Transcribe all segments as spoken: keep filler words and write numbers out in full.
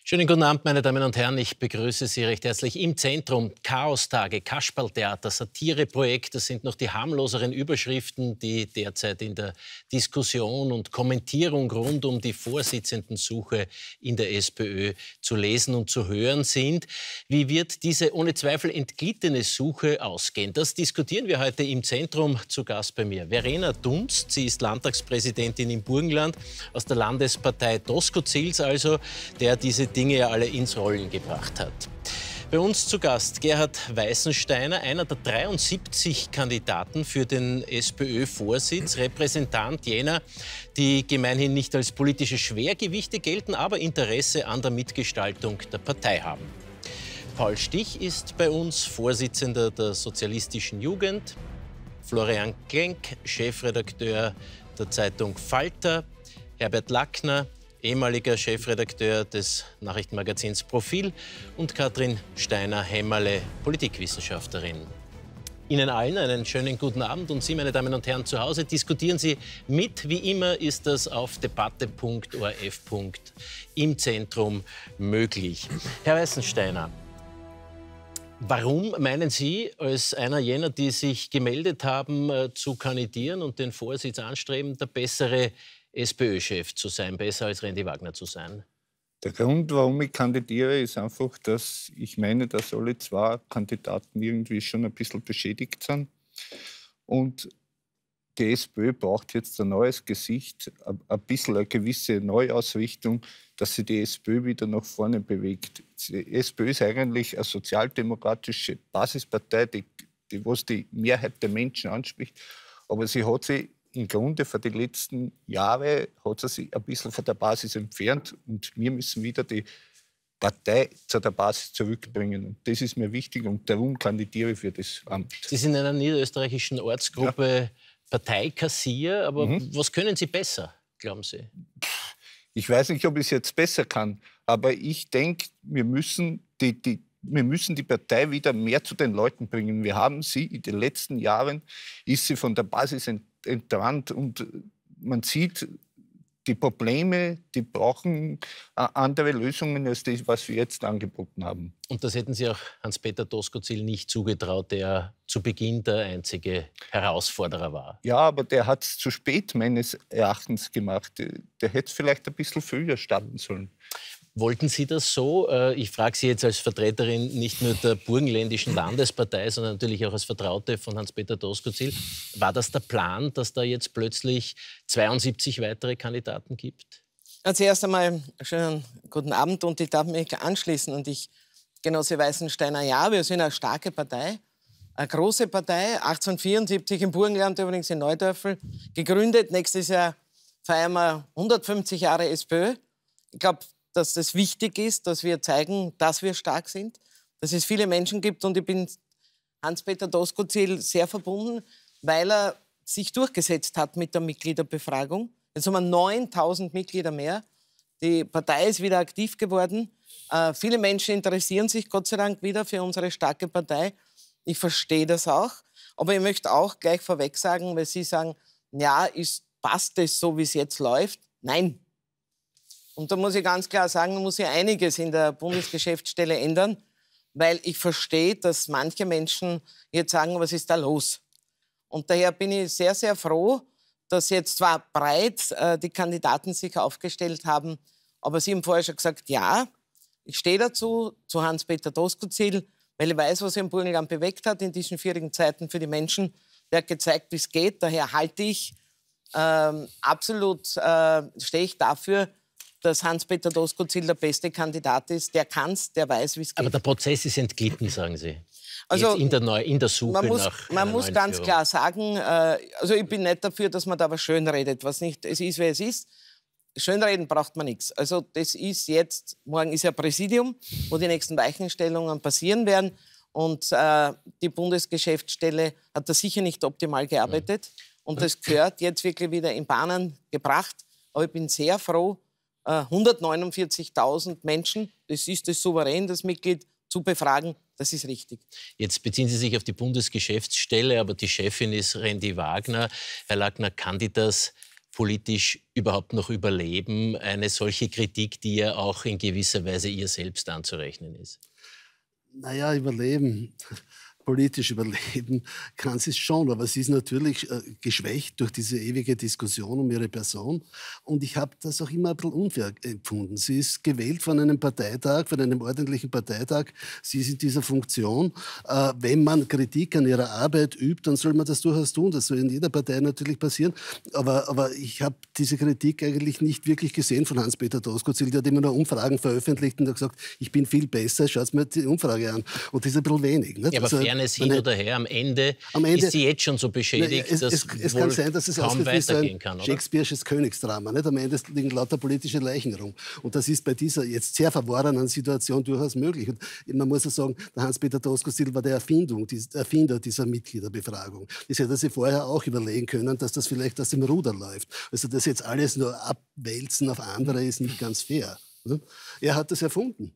Schönen guten Abend, meine Damen und Herren. Ich begrüße Sie recht herzlich im Zentrum. Chaostage, Kasperltheater, Satireprojekt. Das sind noch die harmloseren Überschriften, die derzeit in der Diskussion und Kommentierung rund um die Vorsitzendensuche in der SPÖ zu lesen und zu hören sind. Wie wird diese ohne Zweifel entglittene Suche ausgehen? Das diskutieren wir heute im Zentrum. Zu Gast bei mir Verena Dunst. Sie ist Landtagspräsidentin im Burgenland aus der Landespartei Doskozils, also der diese Dinge ja alle ins Rollen gebracht hat. Bei uns zu Gast Gerhard Weißensteiner, einer der dreiundsiebzig Kandidaten für den SPÖ-Vorsitz, Repräsentant jener, die gemeinhin nicht als politische Schwergewichte gelten, aber Interesse an der Mitgestaltung der Partei haben. Paul Stich ist bei uns Vorsitzender der Sozialistischen Jugend, Florian Klenk, Chefredakteur der Zeitung Falter, Herbert Lackner, ehemaliger Chefredakteur des Nachrichtenmagazins Profil und Katrin Steiner-Hämmerle, Politikwissenschaftlerin. Ihnen allen einen schönen guten Abend und Sie, meine Damen und Herren, zu Hause diskutieren Sie mit. Wie immer ist das auf debatte punkt o r f punkt im Zentrum möglich. Herr Weißensteiner, warum meinen Sie, als einer jener, die sich gemeldet haben, äh, zu kandidieren und den Vorsitz anstreben, der bessere SPÖ-Chef zu sein, besser als Randy Wagner zu sein? Der Grund, warum ich kandidiere, ist einfach, dass ich meine, dass alle zwei Kandidaten irgendwie schon ein bisschen beschädigt sind. Und die SPÖ braucht jetzt ein neues Gesicht, ein bisschen eine gewisse Neuausrichtung, dass sie die SPÖ wieder nach vorne bewegt. Die SPÖ ist eigentlich eine sozialdemokratische Basispartei, die, die was die Mehrheit der Menschen anspricht. Aber sie hat sich im Grunde für die letzten Jahre hat sie sich ein bisschen von der Basis entfernt. Und wir müssen wieder die Partei zu der Basis zurückbringen. Und das ist mir wichtig und darum kandidiere ich für das Amt. Sie sind in einer niederösterreichischen Ortsgruppe ja. Parteikassier, aber mhm. was können Sie besser, glauben Sie? Ich weiß nicht, ob ich es jetzt besser kann, aber ich denke, wir müssen die, die, wir müssen die Partei wieder mehr zu den Leuten bringen. Wir haben sie in den letzten Jahren, ist sie von der Basis ent, entrannt und man sieht, die Probleme, die brauchen andere Lösungen als das, was wir jetzt angeboten haben. Und das hätten Sie auch Hans-Peter Doskozil nicht zugetraut, der zu Beginn der einzige Herausforderer war. Ja, aber der hat es zu spät meines Erachtens gemacht. Der hätte es vielleicht ein bisschen früher starten sollen. Wollten Sie das so? Ich frage Sie jetzt als Vertreterin nicht nur der burgenländischen Landespartei, sondern natürlich auch als Vertraute von Hans-Peter Doskozil. War das der Plan, dass da jetzt plötzlich zweiundsiebzig weitere Kandidaten gibt? Also erst einmal schönen guten Abend und ich darf mich anschließen. Und ich, Genosse Weißensteiner, ja, wir sind eine starke Partei, eine große Partei, achtzehnhundertvierundsiebzig im Burgenland, übrigens in Neudörfel, gegründet. Nächstes Jahr feiern wir hundertfünfzig Jahre SPÖ. Ich glaube, dass es wichtig ist, dass wir zeigen, dass wir stark sind, dass es viele Menschen gibt. Und ich bin Hans-Peter Doskozil sehr verbunden, weil er sich durchgesetzt hat mit der Mitgliederbefragung. Jetzt haben wir neuntausend Mitglieder mehr. Die Partei ist wieder aktiv geworden. Äh, viele Menschen interessieren sich Gott sei Dank wieder für unsere starke Partei. Ich verstehe das auch. Aber ich möchte auch gleich vorweg sagen, weil Sie sagen, ja, ist, passt es so, wie es jetzt läuft? Nein. Und da muss ich ganz klar sagen, da muss ich einiges in der Bundesgeschäftsstelle ändern, weil ich verstehe, dass manche Menschen jetzt sagen, was ist da los? Und daher bin ich sehr, sehr froh, dass jetzt zwar breit äh, die Kandidaten sich aufgestellt haben, aber Sie haben vorher schon gesagt, ja, ich stehe dazu, zu Hans-Peter Doskozil, weil ich weiß, was er im Burgenland bewegt hat in diesen schwierigen Zeiten für die Menschen. Der hat gezeigt, wie es geht. Daher halte ich ähm, absolut, äh, stehe ich dafür, dass Hans-Peter Doskozil der beste Kandidat ist. Der kann es, der weiß, wie es geht. Aber der Prozess ist entglitten, sagen Sie. Also, Jetzt in der, Neu in der Suche man muss, nach Man muss ganz Führung. klar sagen, äh, also ich bin nicht dafür, dass man da was schönredet, was nicht, es ist, wie es ist. Schönreden braucht man nichts. Also das ist jetzt, morgen ist ja Präsidium, wo die nächsten Weichenstellungen passieren werden. Und äh, die Bundesgeschäftsstelle hat da sicher nicht optimal gearbeitet. Und das gehört jetzt wirklich wieder in Bahnen gebracht. Aber ich bin sehr froh, hundertneunundvierzigtausend Menschen, das ist das Souverän, das Mitglied, zu befragen, das ist richtig. Jetzt beziehen Sie sich auf die Bundesgeschäftsstelle, aber die Chefin ist Randy Wagner. Herr Lackner, kann die das politisch überhaupt noch überleben? Eine solche Kritik, die ja auch in gewisser Weise ihr selbst anzurechnen ist. Naja, überleben. Politisch überleben kann sie es schon, aber sie ist natürlich äh, geschwächt durch diese ewige Diskussion um ihre Person. Und ich habe das auch immer ein bisschen unfair empfunden. Sie ist gewählt von einem Parteitag, von einem ordentlichen Parteitag. Sie ist in dieser Funktion. Äh, wenn man Kritik an ihrer Arbeit übt, dann soll man das durchaus tun. Das soll in jeder Partei natürlich passieren. Aber, aber ich habe diese Kritik eigentlich nicht wirklich gesehen von Hans-Peter Doskozil. Der hat immer nur Umfragen veröffentlicht und hat gesagt, ich bin viel besser, schaut mir die Umfrage an. Und das ist ein bisschen wenig. Nicht? Ja, aber also, Fairness hin oder her, am Ende, am Ende ist sie jetzt schon so beschädigt, na, es, dass es, es wohl kann sein, dass es kaum weitergehen kann, oder? Shakespeare'sches Königsdrama. Nicht? Am Ende liegen lauter politische Leichen rum. Und das ist bei dieser jetzt sehr verworrenen Situation durchaus möglich. Und man muss ja sagen, der Hans-Peter Doskozil war der Erfindung, die, Erfinder dieser Mitgliederbefragung. Das hätte er sich vorher auch überlegen können, dass das vielleicht aus dem Ruder läuft. Also das jetzt alles nur abwälzen auf andere ist nicht ganz fair. Ne? Er hat das erfunden.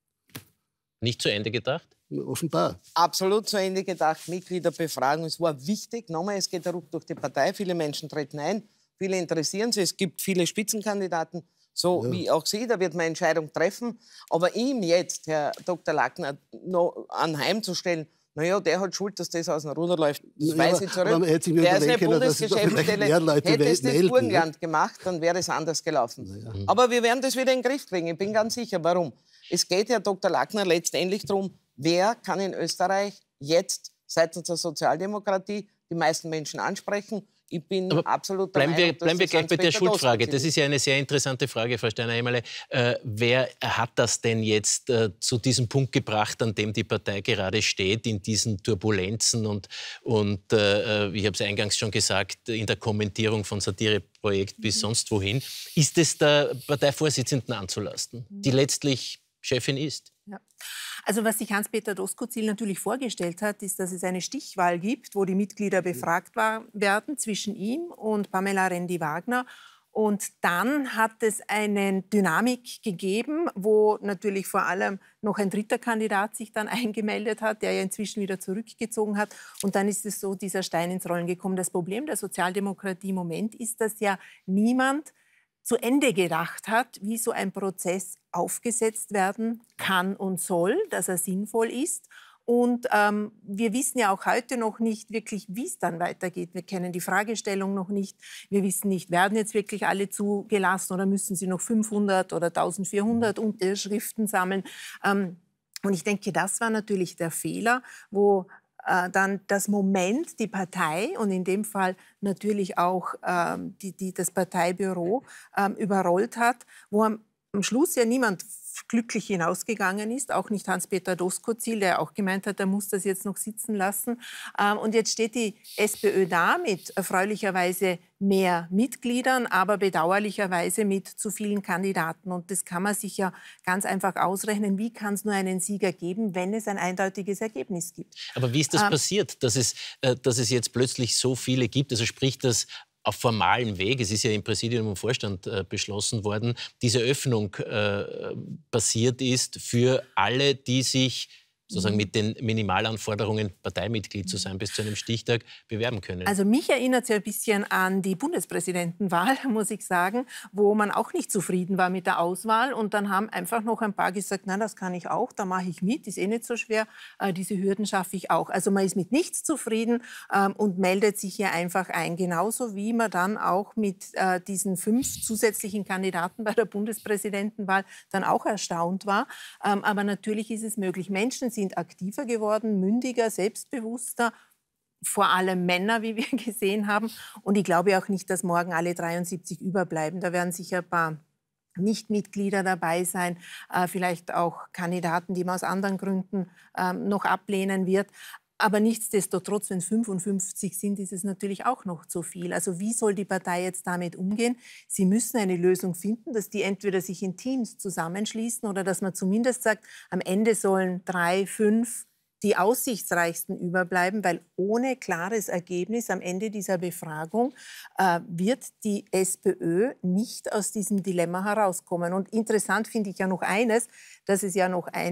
Nicht zu Ende gedacht? Offenbar. Absolut zu Ende gedacht. Mitgliederbefragung. Es war wichtig. Nochmal, es geht ruck durch die Partei. Viele Menschen treten ein. Viele interessieren sich. Es gibt viele Spitzenkandidaten, so ja. wie auch Sie. Da wird man eine Entscheidung treffen. Aber ihm jetzt, Herr Doktor Lackner, noch anheimzustellen, naja, der hat Schuld, dass das aus dem Ruder läuft. Das ja, weiß ich zurück. Der ist eine Bundesgeschäftsstelle. Hätte es das Burgenland gemacht, dann wäre es anders gelaufen. Ja. Aber wir werden das wieder in den Griff kriegen. Ich bin ganz sicher. Warum? Es geht, Herr Doktor Lackner, letztendlich darum, wer kann in Österreich jetzt seitens der Sozialdemokratie die meisten Menschen ansprechen. Ich bin Aber absolut bleiben Meinung, wir, bleiben wir gleich bei der Schuldfrage. Das ist. ist ja eine sehr interessante Frage, Frau Steiner-Emaile. Äh, wer hat das denn jetzt äh, zu diesem Punkt gebracht, an dem die Partei gerade steht, in diesen Turbulenzen und, und äh, ich habe es eingangs schon gesagt, in der Kommentierung von Satireprojekt bis mhm. sonst wohin? Ist es der Parteivorsitzenden anzulasten, mhm. die letztlich Chefin ist? Ja. Also was sich Hans-Peter Doskozil natürlich vorgestellt hat, ist, dass es eine Stichwahl gibt, wo die Mitglieder befragt war, werden zwischen ihm und Pamela Rendi-Wagner. Und dann hat es eine Dynamik gegeben, wo natürlich vor allem noch ein dritter Kandidat sich dann eingemeldet hat, der ja inzwischen wieder zurückgezogen hat. Und dann ist es so, dieser Stein ins Rollen gekommen. Das Problem der Sozialdemokratie im Moment ist, dass ja niemand zu Ende gedacht hat, wie so ein Prozess aufgesetzt werden kann und soll, dass er sinnvoll ist. Und ähm, wir wissen ja auch heute noch nicht wirklich, wie es dann weitergeht. Wir kennen die Fragestellung noch nicht. Wir wissen nicht, werden jetzt wirklich alle zugelassen oder müssen sie noch fünfhundert oder eintausendvierhundert Unterschriften sammeln. Ähm, und ich denke, das war natürlich der Fehler, wo dann das Moment, die Partei und in dem Fall natürlich auch ähm, die, die, das Parteibüro ähm, überrollt hat, wo am, am Schluss ja niemand glücklich hinausgegangen ist, auch nicht Hans-Peter Doskozil, der auch gemeint hat, er muss das jetzt noch sitzen lassen. Ähm, und jetzt steht die SPÖ da mit erfreulicherweise mehr Mitgliedern, aber bedauerlicherweise mit zu vielen Kandidaten. Und das kann man sich ja ganz einfach ausrechnen. Wie kann es nur einen Sieger geben, wenn es ein eindeutiges Ergebnis gibt? Aber wie ist das ähm, passiert, dass es, äh, dass es jetzt plötzlich so viele gibt? Also sprich, dass auf formalem Weg, es ist ja im Präsidium und Vorstand äh, beschlossen worden, diese Öffnung äh, passiert ist für alle, die sich sozusagen mit den Minimalanforderungen, Parteimitglied zu sein, bis zu einem Stichtag bewerben können. Also mich erinnert es ja ein bisschen an die Bundespräsidentenwahl, muss ich sagen, wo man auch nicht zufrieden war mit der Auswahl. Und dann haben einfach noch ein paar gesagt, na, das kann ich auch, da mache ich mit, ist eh nicht so schwer, äh, diese Hürden schaffe ich auch. Also man ist mit nichts zufrieden ähm, und meldet sich hier einfach ein. Genauso wie man dann auch mit äh, diesen fünf zusätzlichen Kandidaten bei der Bundespräsidentenwahl dann auch erstaunt war. Ähm, aber natürlich ist es möglich. Menschen sind sind aktiver geworden, mündiger, selbstbewusster, vor allem Männer, wie wir gesehen haben. Und ich glaube auch nicht, dass morgen alle dreiundsiebzig überbleiben. Da werden sicher ein paar Nichtmitglieder dabei sein, äh, vielleicht auch Kandidaten, die man aus anderen Gründen äh, noch ablehnen wird. Aber nichtsdestotrotz, wenn fünfundfünfzig sind, ist es natürlich auch noch zu viel. Also wie soll die Partei jetzt damit umgehen? Sie müssen eine Lösung finden, dass die entweder sich in Teams zusammenschließen oder dass man zumindest sagt, am Ende sollen drei, fünf die aussichtsreichsten überbleiben, weil ohne klares Ergebnis am Ende dieser Befragung äh, wird die SPÖ nicht aus diesem Dilemma herauskommen. Und interessant finde ich ja noch eines, dass es ja noch eine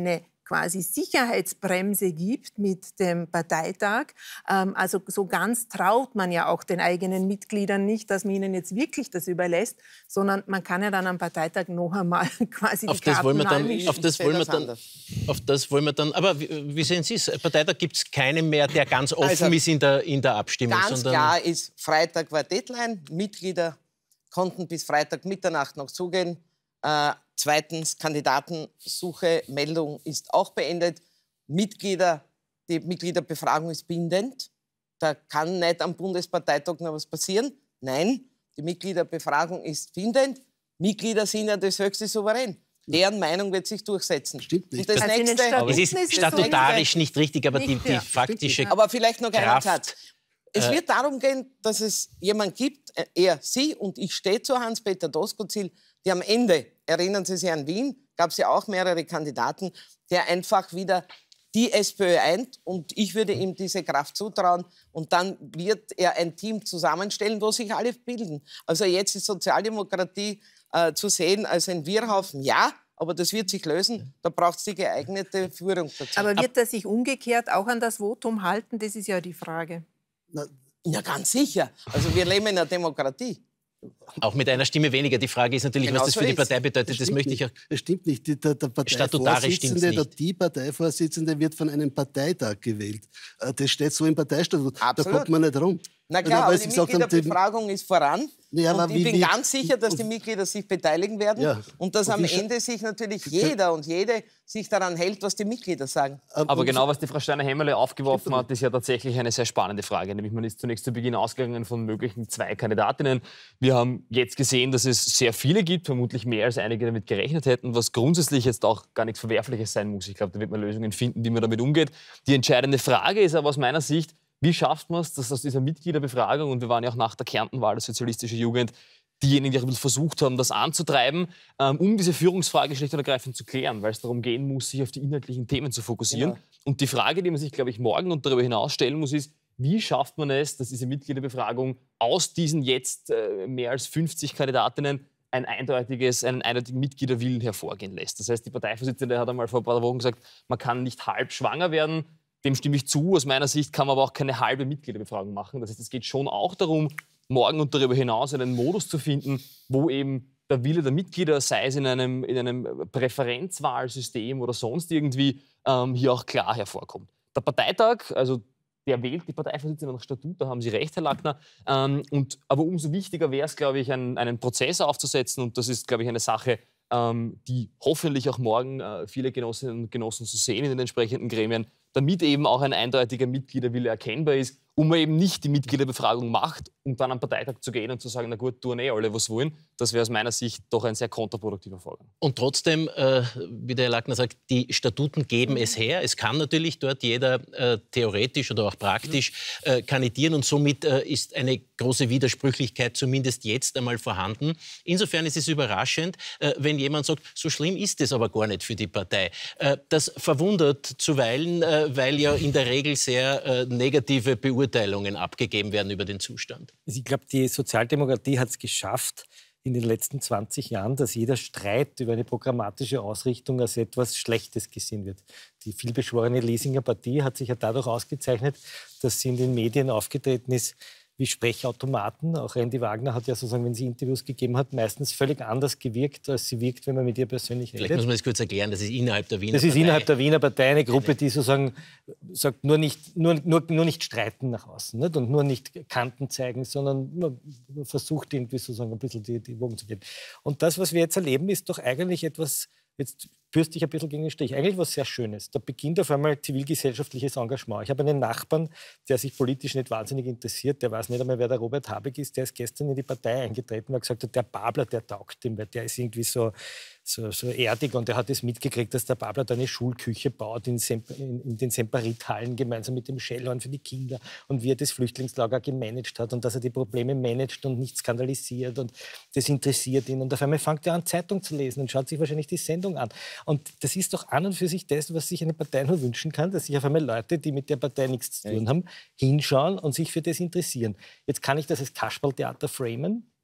quasi Sicherheitsbremse gibt mit dem Parteitag. Ähm, also so ganz traut man ja auch den eigenen Mitgliedern nicht, dass man ihnen jetzt wirklich das überlässt, sondern man kann ja dann am Parteitag noch einmal quasi die auf das Karten wollen wir dann, neu auf das wollen wir dann, auf das wollen wir dann. Aber wie, wie sehen Sie es? Parteitag gibt es keinen mehr, der ganz offen also, ist in der, in der Abstimmung. Ganz sondern klar ist, Freitag war Deadline. Mitglieder konnten bis Freitag Mitternacht noch zugehen. Äh, zweitens, Kandidatensuche, Meldung ist auch beendet. Mitglieder, die Mitgliederbefragung ist bindend. Da kann nicht am Bundesparteitag noch was passieren. Nein, die Mitgliederbefragung ist bindend. Mitglieder sind ja das höchste Souverän. Deren Meinung wird sich durchsetzen. Stimmt nicht. Und das also nächste, es ist statutarisch nicht richtig, aber nicht, die, die ja. faktische aber vielleicht noch einen Kraft, Satz. Es äh, wird darum gehen, dass es jemanden gibt, er, Sie und ich stehe zu Hans-Peter Doskozil, die am Ende, erinnern Sie sich an Wien, gab es ja auch mehrere Kandidaten, der einfach wieder die SPÖ eint und ich würde ihm diese Kraft zutrauen und dann wird er ein Team zusammenstellen, wo sich alle bilden. Also jetzt ist Sozialdemokratie äh, zu sehen als ein Wirrhaufen, ja, aber das wird sich lösen. Da braucht es die geeignete Führung dazu. Aber wird er sich umgekehrt auch an das Votum halten? Das ist ja die Frage. Na, Ja, ganz sicher. Also wir leben in einer Demokratie. auch mit einer Stimme weniger. Die Frage ist natürlich, Genau was das so für die ist. Partei bedeutet. Das möchte ich auch. Das stimmt nicht. Die, der, der Statutarisch stimmt's Parteivorsitzende oder nicht. die Parteivorsitzende wird von einem Parteitag gewählt. Äh, Das steht so im Parteistatut. Da Absolut. kommt man nicht rum. Na Ja, klar, weil aber Sie die gesagt haben, die- Mitgliederbefragung ist voran. Ja, aber und ich wie- bin wie- ganz sicher, dass die Mitglieder sich beteiligen werden Ja. und dass Und am wie scha- Ende sich natürlich jeder und jede sich daran hält, was die Mitglieder sagen. Aber und- genau, was die Frau Steiner-Hämmerle aufgeworfen hat, ist ja tatsächlich eine sehr spannende Frage. Nämlich man ist zunächst zu Beginn ausgegangen von möglichen zwei Kandidatinnen. Wir haben jetzt gesehen, dass es sehr viele gibt, vermutlich mehr als einige damit gerechnet hätten, was grundsätzlich jetzt auch gar nichts Verwerfliches sein muss. Ich glaube, da wird man Lösungen finden, wie man damit umgeht. Die entscheidende Frage ist aber aus meiner Sicht, wie schafft man es, dass aus dieser Mitgliederbefragung, und wir waren ja auch nach der Kärntenwahl der Sozialistische Jugend, diejenigen, die auch ein bisschen versucht haben, das anzutreiben, ähm, um diese Führungsfrage schlicht und ergreifend zu klären, weil es darum gehen muss, sich auf die inhaltlichen Themen zu fokussieren. Genau. Und die Frage, die man sich, glaube ich, morgen und darüber hinaus stellen muss, ist, wie schafft man es, dass diese Mitgliederbefragung aus diesen jetzt äh, mehr als fünfzig Kandidatinnen ein eindeutiges, einen eindeutigen Mitgliederwillen hervorgehen lässt. Das heißt, die Parteivorsitzende hat einmal vor ein paar Wochen gesagt, man kann nicht halb schwanger werden. Dem stimme ich zu. Aus meiner Sicht kann man aber auch keine halbe Mitgliederbefragung machen. Das heißt, es geht schon auch darum, morgen und darüber hinaus einen Modus zu finden, wo eben der Wille der Mitglieder, sei es in einem, in einem Präferenzwahlsystem oder sonst irgendwie, ähm, hier auch klar hervorkommt. Der Parteitag, also der wählt die Parteivorsitzende nach Statut, da haben Sie recht, Herr Lackner. Ähm, und, aber umso wichtiger wäre es, glaube ich, einen, einen Prozess aufzusetzen. Und das ist, glaube ich, eine Sache, ähm, die hoffentlich auch morgen äh, viele Genossinnen und Genossen zu sehen in den entsprechenden Gremien, damit eben auch ein eindeutiger Mitgliederwille erkennbar ist, und man eben nicht die Mitgliederbefragung macht, um dann am Parteitag zu gehen und zu sagen, na gut, tun eh alle, was wollen. Das wäre aus meiner Sicht doch ein sehr kontraproduktiver Vorgang. Und trotzdem, äh, wie der Herr Lackner sagt, die Statuten geben es her. Es kann natürlich dort jeder äh, theoretisch oder auch praktisch äh, kandidieren und somit äh, ist eine große Widersprüchlichkeit zumindest jetzt einmal vorhanden. Insofern ist es überraschend, äh, wenn jemand sagt, so schlimm ist es aber gar nicht für die Partei. Äh, das verwundert zuweilen, äh, weil ja in der Regel sehr äh, negative Beurteilungen abgegeben werden über den Zustand. Ich glaube, die Sozialdemokratie hat es geschafft, in den letzten zwanzig Jahren, dass jeder Streit über eine programmatische Ausrichtung als etwas Schlechtes gesehen wird. Die vielbeschworene Lesinger Partie hat sich ja dadurch ausgezeichnet, dass sie in den Medien aufgetreten ist wie Sprechautomaten. Auch Randy Wagner hat ja sozusagen, wenn sie Interviews gegeben hat, meistens völlig anders gewirkt, als sie wirkt, wenn man mit ihr persönlich redet. Vielleicht muss man das kurz erklären, das ist innerhalb der Wiener Das ist Partei. innerhalb der Wiener Partei eine Gruppe, die sozusagen sagt, nur nicht, nur, nur, nur nicht streiten nach außen, nicht? Und nur nicht Kanten zeigen, sondern man versucht irgendwie sozusagen ein bisschen die, die Wogen zu gehen. Und das, was wir jetzt erleben, ist doch eigentlich etwas, jetzt bürste ich ein bisschen gegen den Strich, eigentlich was sehr Schönes. Da beginnt auf einmal zivilgesellschaftliches Engagement. Ich habe einen Nachbarn, der sich politisch nicht wahnsinnig interessiert, der weiß nicht einmal, wer der Robert Habeck ist, der ist gestern in die Partei eingetreten und hat gesagt, der Babler, der taugt ihm, weil der ist irgendwie so, so, so erdig und er hat es mitgekriegt, dass der Babler da eine Schulküche baut in, Semper, in, in den Semperithallen gemeinsam mit dem Schellhorn für die Kinder und wie er das Flüchtlingslager gemanagt hat und dass er die Probleme managt und nicht skandalisiert und das interessiert ihn. Und auf einmal fängt er an, Zeitung zu lesen und schaut sich wahrscheinlich die Sendung an. Und das ist doch an und für sich das, was sich eine Partei nur wünschen kann, dass sich auf einmal Leute, die mit der Partei nichts zu tun haben, hinschauen und sich für das interessieren. Jetzt kann ich das als Kasperltheater framen.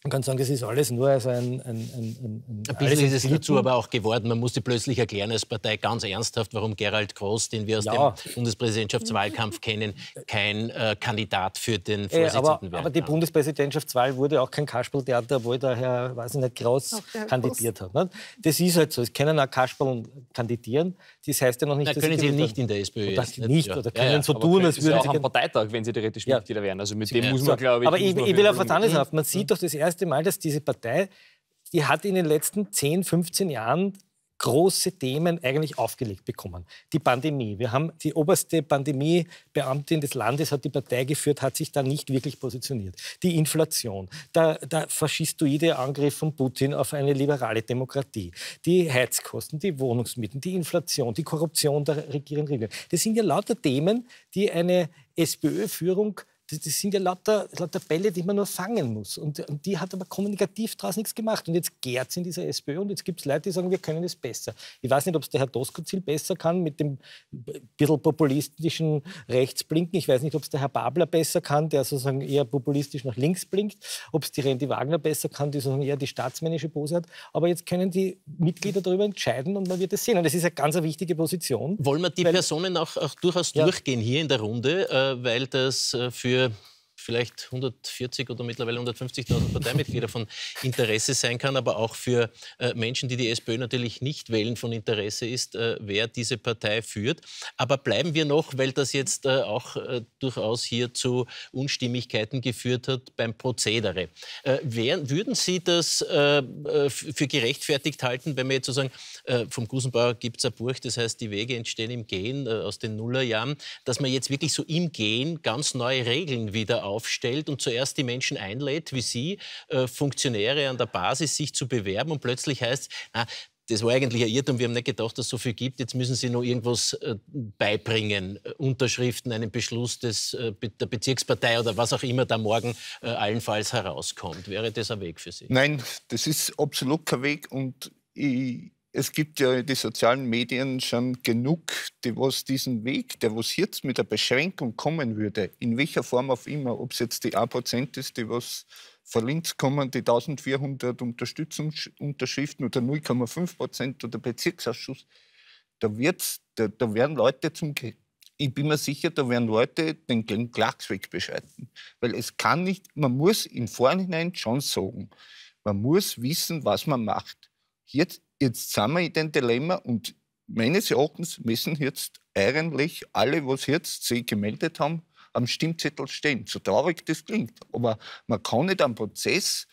Man kann sagen, das ist alles nur also ein... ein, ein, ein, ein bisschen ist es dazu aber auch geworden. Man musste plötzlich erklären als Partei ganz ernsthaft, warum Gerald Groß, den wir aus ja. dem Bundespräsidentschaftswahlkampf kennen, kein äh, Kandidat für den Vorsitzenden äh, aber, werden aber die kann. Bundespräsidentschaftswahl wurde auch kein Kasperltheater, obwohl der Herr, weiß ich nicht, Groß kandidiert Groß. hat. Ne? Das ist halt so. Es können auch Kasperl kandidieren. Das heißt ja noch nicht, Na, dass können Sie nicht nicht in der SPÖ oder jetzt, nicht ja. oder können ja, ja. so aber tun, als würden würden Sie sie... auch am Parteitag, wenn Sie theoretisch ja. Mitglieder wären. Also mit dem ja. muss man, glaube ich... Aber ich, ich will auf was anderes mhm. auf. Man sieht doch das erste Mal, dass diese Partei, die hat in den letzten zehn, fünfzehn Jahren große Themen eigentlich aufgelegt bekommen. Die Pandemie. Wir haben die oberste Pandemiebeamtin des Landes hat die Partei geführt, hat sich da nicht wirklich positioniert. Die Inflation, der, der faschistoide Angriff von Putin auf eine liberale Demokratie, die Heizkosten, die Wohnungsmieten, die Inflation, die Korruption der regierenden Regierung. Das sind ja lauter Themen, die eine SPÖ-Führung Das, das sind ja lauter, lauter Bälle, die man nur fangen muss. Und, und die hat aber kommunikativ daraus nichts gemacht. Und jetzt gärt es in dieser SPÖ und jetzt gibt es Leute, die sagen, wir können es besser. Ich weiß nicht, ob es der Herr Doskozil besser kann mit dem bisschen populistischen Rechtsblinken. Ich weiß nicht, ob es der Herr Babler besser kann, der sozusagen eher populistisch nach links blinkt. Ob es die Rendi Wagner besser kann, die sozusagen eher die staatsmännische Pose hat. Aber jetzt können die Mitglieder darüber entscheiden und man wird es sehen. Und das ist eine ganz wichtige Position. Wollen wir die weil, Personen auch, auch durchaus ja. durchgehen hier in der Runde, äh, weil das äh, für vielleicht hundertvierzig oder mittlerweile hundertfünfzigtausend Parteimitglieder von Interesse sein kann, aber auch für äh, Menschen, die die SPÖ natürlich nicht wählen, von Interesse ist, äh, wer diese Partei führt. Aber bleiben wir noch, weil das jetzt äh, auch äh, durchaus hier zu Unstimmigkeiten geführt hat beim Prozedere. Äh, wer, würden Sie das äh, für gerechtfertigt halten, wenn wir jetzt so sagen, äh, vom Gusenbauer gibt es ein Buch, das heißt, die Wege entstehen im Gehen, äh, aus den Nullerjahren, dass man jetzt wirklich so im Gehen ganz neue Regeln wieder auf aufstellt und zuerst die Menschen einlädt, wie Sie, äh, Funktionäre an der Basis, sich zu bewerben und plötzlich heißt, na, das war eigentlich ein Irrtum, wir haben nicht gedacht, dass es so viel gibt, jetzt müssen Sie noch irgendwas äh, beibringen, äh, Unterschriften, einen Beschluss des, äh, der Bezirkspartei oder was auch immer da morgen äh, allenfalls herauskommt. Wäre das ein Weg für Sie? Nein, das ist absolut kein Weg und ich Es gibt ja in den sozialen Medien schon genug, die was diesen Weg, der was jetzt mit der Beschränkung kommen würde, in welcher Form auch immer, ob es jetzt die ein Prozent ist, die was von Linz kommen, die eintausendvierhundert Unterstützungsunterschriften oder null Komma fünf Prozent oder Bezirksausschuss, da, wird's, da, da werden Leute zum... Ich bin mir sicher, da werden Leute den Klagsweg beschreiten. Weil es kann nicht, man muss im Vorhinein schon sagen, man muss wissen, was man macht. Jetzt Jetzt sind wir in dem Dilemma und meines Erachtens müssen jetzt eigentlich alle, was jetzt sich gemeldet haben, am Stimmzettel stehen. So traurig das klingt. Aber man kann nicht am Prozess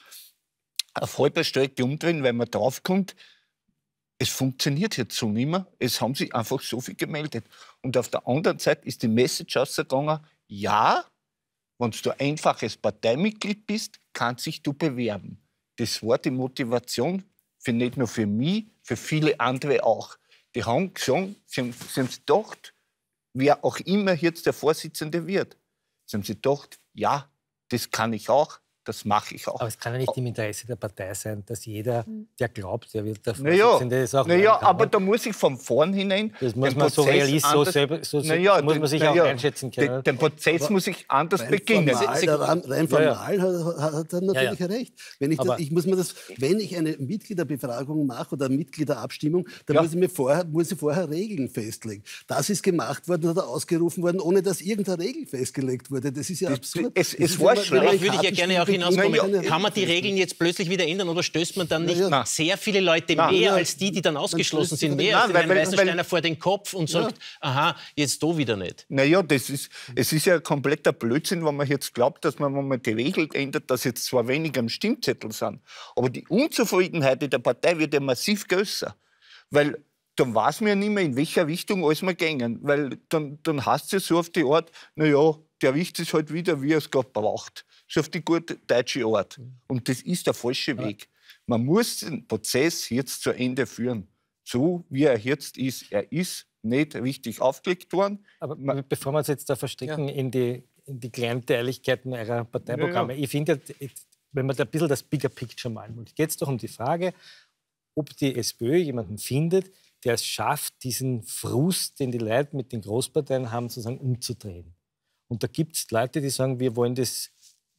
auf halber Strecke umdrehen, weil man draufkommt, es funktioniert jetzt so nicht mehr. Es haben sich einfach so viel gemeldet. Und auf der anderen Seite ist die Message ausgegangen, ja, wenn du ein einfaches Parteimitglied bist, kannst dich du bewerben. Das war die Motivation für nicht nur für mich, für viele andere auch. Die haben gesagt, sie haben, sie haben sich gedacht, wer auch immer jetzt der Vorsitzende wird, sie haben sich gedacht, ja, das kann ich auch, das mache ich auch. Aber es kann ja nicht im Interesse der Partei sein, dass jeder, der glaubt, der wird der Vorsitzende naja, ist auch. Naja, aber da muss ich von vornherein. Das muss man so realist, so, selber, so, naja, muss man sich naja, auch einschätzen können. Den, den Prozess aber muss ich anders rein beginnen. Formal, der rein, rein formal ja, ja. hat, hat er natürlich ja, ja. recht. Wenn ich, das, ich muss mir das, wenn ich eine Mitgliederbefragung mache oder eine Mitgliederabstimmung, dann ja. muss, ich mir vorher, muss ich vorher Regeln festlegen. Das ist gemacht worden oder ausgerufen worden, ohne dass irgendeine Regel festgelegt wurde. Das ist ja das, absurd. Es, es war schlecht. Würde ich ja gerne auch hinauskommen. Kann man die Regeln jetzt plötzlich wieder ändern oder stößt man dann nicht ja. sehr viele Leute Nein. mehr ja. als die, die dann ausgeschlossen sind, mehr als den Weißensteiner vor den Kopf und sagt, ja. aha, jetzt da wieder nicht? Naja, das ist, es ist ja ein kompletter Blödsinn, wenn man jetzt glaubt, dass man, wenn man die Regel ändert, dass jetzt zwar weniger am Stimmzettel sind, aber die Unzufriedenheit in der Partei wird ja massiv größer. Weil dann weiß man ja nicht mehr, in welcher Richtung alles wir gehen. Weil dann, dann heißt es ja so auf die Art, naja, der Wicht ist halt wieder, wie er es gerade braucht. So auf die gute deutsche Art. Und das ist der falsche Weg. Man muss den Prozess jetzt zu Ende führen. So wie er jetzt ist. Er ist nicht richtig aufgelegt worden. Aber man, bevor wir uns jetzt da verstricken ja. in, die, in die Kleinteiligkeiten eurer Parteiprogramme, ja, ja. ich finde, wenn man da ein bisschen das Bigger Picture malen will, geht es doch um die Frage, ob die SPÖ jemanden findet, der es schafft, diesen Frust, den die Leute mit den Großparteien haben, sozusagen umzudrehen. Und da gibt es Leute, die sagen, wir wollen das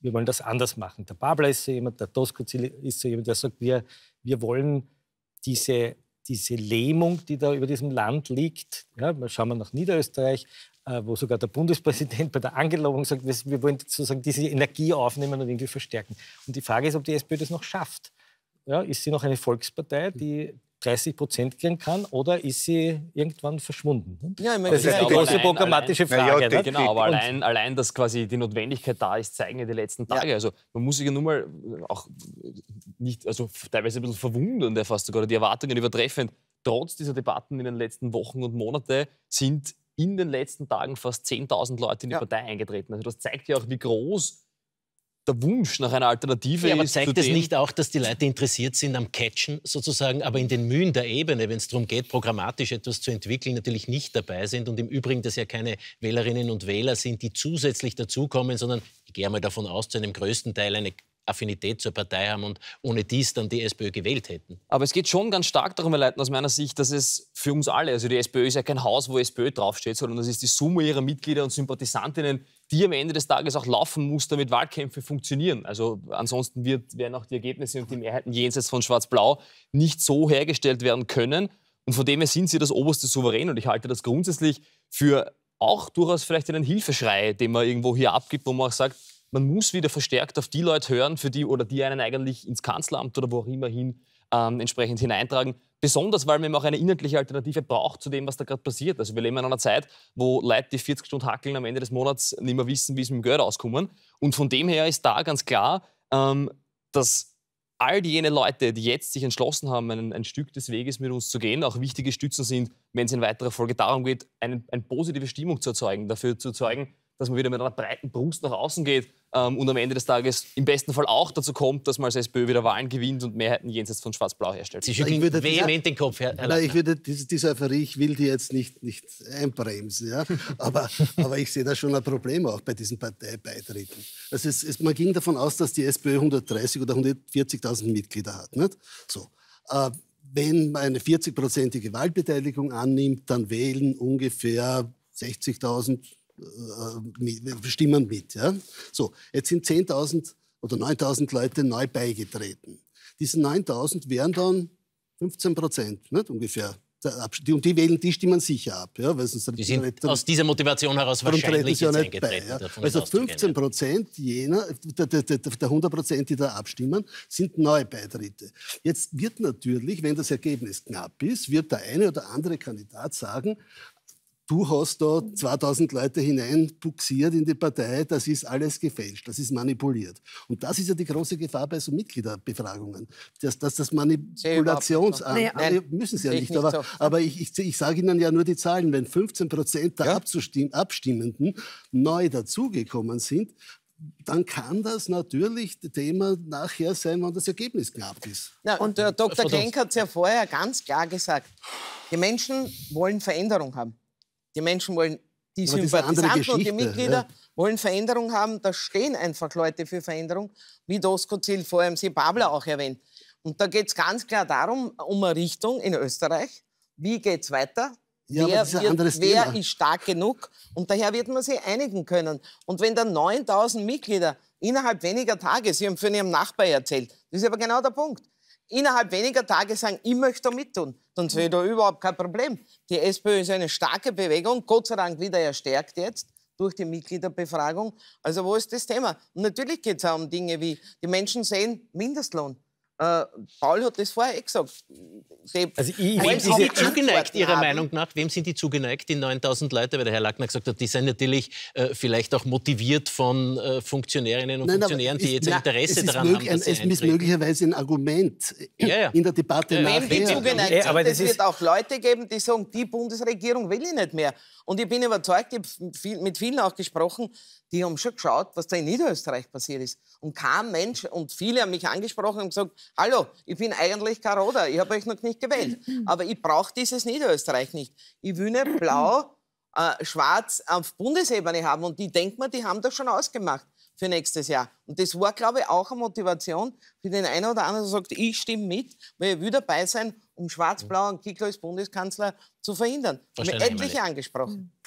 wir wollen das anders machen. Der Babler ist so jemand, der Doskozil ist so jemand, der sagt, wir, wir wollen diese, diese Lähmung, die da über diesem Land liegt, ja, schauen wir nach Niederösterreich, äh, wo sogar der Bundespräsident bei der Angelobung sagt, wir, wir wollen sozusagen diese Energie aufnehmen und irgendwie verstärken. Und die Frage ist, ob die SPÖ das noch schafft. Ja, ist sie noch eine Volkspartei, die dreißig Prozent kriegen kann, oder ist sie irgendwann verschwunden? Ja, ich meine, das ist die große allein, programmatische allein, Frage. Ja, ne? genau, aber allein, allein, dass quasi die Notwendigkeit da ist, zeigen ja die letzten Tage. Ja. Also man muss sich ja nun mal auch nicht, also teilweise ein bisschen verwundern, der fast sogar die Erwartungen übertreffend. Trotz dieser Debatten in den letzten Wochen und Monaten sind in den letzten Tagen fast zehntausend Leute in die ja. Partei eingetreten. Also das zeigt ja auch, wie groß der Wunsch nach einer Alternative ja, aber ist. Zeigt es nicht auch, dass die Leute interessiert sind am Catchen sozusagen, aber in den Mühen der Ebene, wenn es darum geht, programmatisch etwas zu entwickeln, natürlich nicht dabei sind und im Übrigen, dass ja keine Wählerinnen und Wähler sind, die zusätzlich dazukommen, sondern ich gehe mal davon aus, zu einem größten Teil eine Affinität zur Partei haben und ohne dies dann die SPÖ gewählt hätten. Aber es geht schon ganz stark darum, Herr Leitner, aus meiner Sicht, dass es für uns alle, also die SPÖ ist ja kein Haus, wo SPÖ draufsteht, sondern das ist die Summe ihrer Mitglieder und Sympathisantinnen, die am Ende des Tages auch laufen muss, damit Wahlkämpfe funktionieren. Also ansonsten wird, werden auch die Ergebnisse und die Mehrheiten jenseits von Schwarz-Blau nicht so hergestellt werden können. Und von dem her sind sie das oberste Souverän. Und ich halte das grundsätzlich für auch durchaus vielleicht einen Hilfeschrei, den man irgendwo hier abgibt, wo man auch sagt, man muss wieder verstärkt auf die Leute hören, für die oder die einen eigentlich ins Kanzleramt oder wo auch immer hin ähm, entsprechend hineintragen. Besonders, weil man eben auch eine inhaltliche Alternative braucht zu dem, was da gerade passiert. Also wir leben in einer Zeit, wo Leute, die vierzig Stunden hackeln, am Ende des Monats nicht mehr wissen, wie sie mit dem Geld auskommen. Und von dem her ist da ganz klar, ähm, dass all jene Leute, die jetzt sich entschlossen haben, ein, ein Stück des Weges mit uns zu gehen, auch wichtige Stützen sind, wenn es in weiterer Folge darum geht, eine, eine positive Stimmung zu erzeugen, dafür zu erzeugen, dass man wieder mit einer breiten Brust nach außen geht ähm, und am Ende des Tages im besten Fall auch dazu kommt, dass man als SPÖ wieder Wahlen gewinnt und Mehrheiten jenseits von Schwarz-Blau herstellt. Sie schütteln vehement den Kopf, Herr, Herr Nein, ich würde diese, diese Euphorie, ich will die jetzt nicht, nicht einbremsen, ja? aber, aber ich sehe da schon ein Problem auch bei diesen Parteibeitritten. Also es, es, man ging davon aus, dass die SPÖ hundertdreißig oder hundertvierzigtausend Mitglieder hat. Nicht? So. Äh, wenn man eine vierzig-prozentige Wahlbeteiligung annimmt, dann wählen ungefähr sechzigtausend Stimmen mit. Ja? So, jetzt sind zehntausend oder neuntausend Leute neu beigetreten. Diese neuntausend wären dann fünfzehn Prozent, nicht, ungefähr. Und die wählen, die stimmen sicher ab. Ja? Weil sonst die sind dann, aus dieser Motivation heraus wahrscheinlich ja jetzt nicht eingetreten. Bei, ja? Also fünfzehn Prozent jener, der, der, der hundert Prozent, die da abstimmen, sind Neubeitritte. Jetzt wird natürlich, wenn das Ergebnis knapp ist, wird der eine oder andere Kandidat sagen, du hast da zweitausend Leute hineinbuxiert in die Partei, das ist alles gefälscht, das ist manipuliert. Und das ist ja die große Gefahr bei so Mitgliederbefragungen, dass, dass das Manipulations... So. Nee, Nein, müssen Sie ja nicht, nicht aber, so. aber ich, ich, ich sage Ihnen ja nur die Zahlen. Wenn fünfzehn Prozent der ja? Abstimmenden neu dazugekommen sind, dann kann das natürlich das Thema nachher sein, wenn das Ergebnis knapp ist. Ja, und der Doktor Klenk hat es ja vorher ganz klar gesagt, die Menschen wollen Veränderung haben. Die Menschen wollen, die Sympathisanten und die Mitglieder ja. wollen Veränderung haben. Da stehen einfach Leute für Veränderung, wie Doskozil vor allem Sie Babler auch erwähnt. Und da geht es ganz klar darum, um eine Richtung in Österreich. Wie geht es weiter? Ja, wer ist wird, wer ist stark genug? Und daher wird man sich einigen können. Und wenn dann neuntausend Mitglieder innerhalb weniger Tage, Sie haben von Ihrem Nachbar erzählt, das ist aber genau der Punkt, innerhalb weniger Tage sagen, ich möchte da mittun, dann sehe ich da überhaupt kein Problem. Die SPÖ ist eine starke Bewegung, Gott sei Dank wieder erstärkt jetzt durch die Mitgliederbefragung. Also wo ist das Thema? Und natürlich geht es auch um Dinge wie, die Menschen sehen Mindestlohn. Äh, Paul hat das vorher eh gesagt. Die also ich, wem sind die zugeneigt, Ihrer haben. Meinung nach? Wem sind die zugeneigt, die neuntausend Leute? Weil der Herr Lackner gesagt hat, die sind natürlich äh, vielleicht auch motiviert von äh, Funktionärinnen und Nein, Funktionären, die jetzt ein Interesse es daran möglich, haben, dass Es ist möglicherweise ein Argument ja, ja. in der Debatte ja, nachher. Wem die zugeneigt ja, sind, aber es wird auch Leute geben, die sagen, die Bundesregierung will ich nicht mehr. Und ich bin überzeugt, ich habe mit vielen auch gesprochen, die haben schon geschaut, was da in Niederösterreich passiert ist. Und kein Mensch, und viele haben mich angesprochen und gesagt, hallo, ich bin eigentlich Karoda, ich habe euch noch nicht gewählt. Aber ich brauche dieses Niederösterreich nicht. Ich will nicht blau, äh, schwarz auf Bundesebene haben. Und die denkt man, die haben das schon ausgemacht für nächstes Jahr. Und das war, glaube ich, auch eine Motivation für den einen oder anderen, der sagt, ich stimme mit, weil ich will dabei sein, um schwarz-blau und Kickl als Bundeskanzler zu verhindern. Haben wir etliche angesprochen.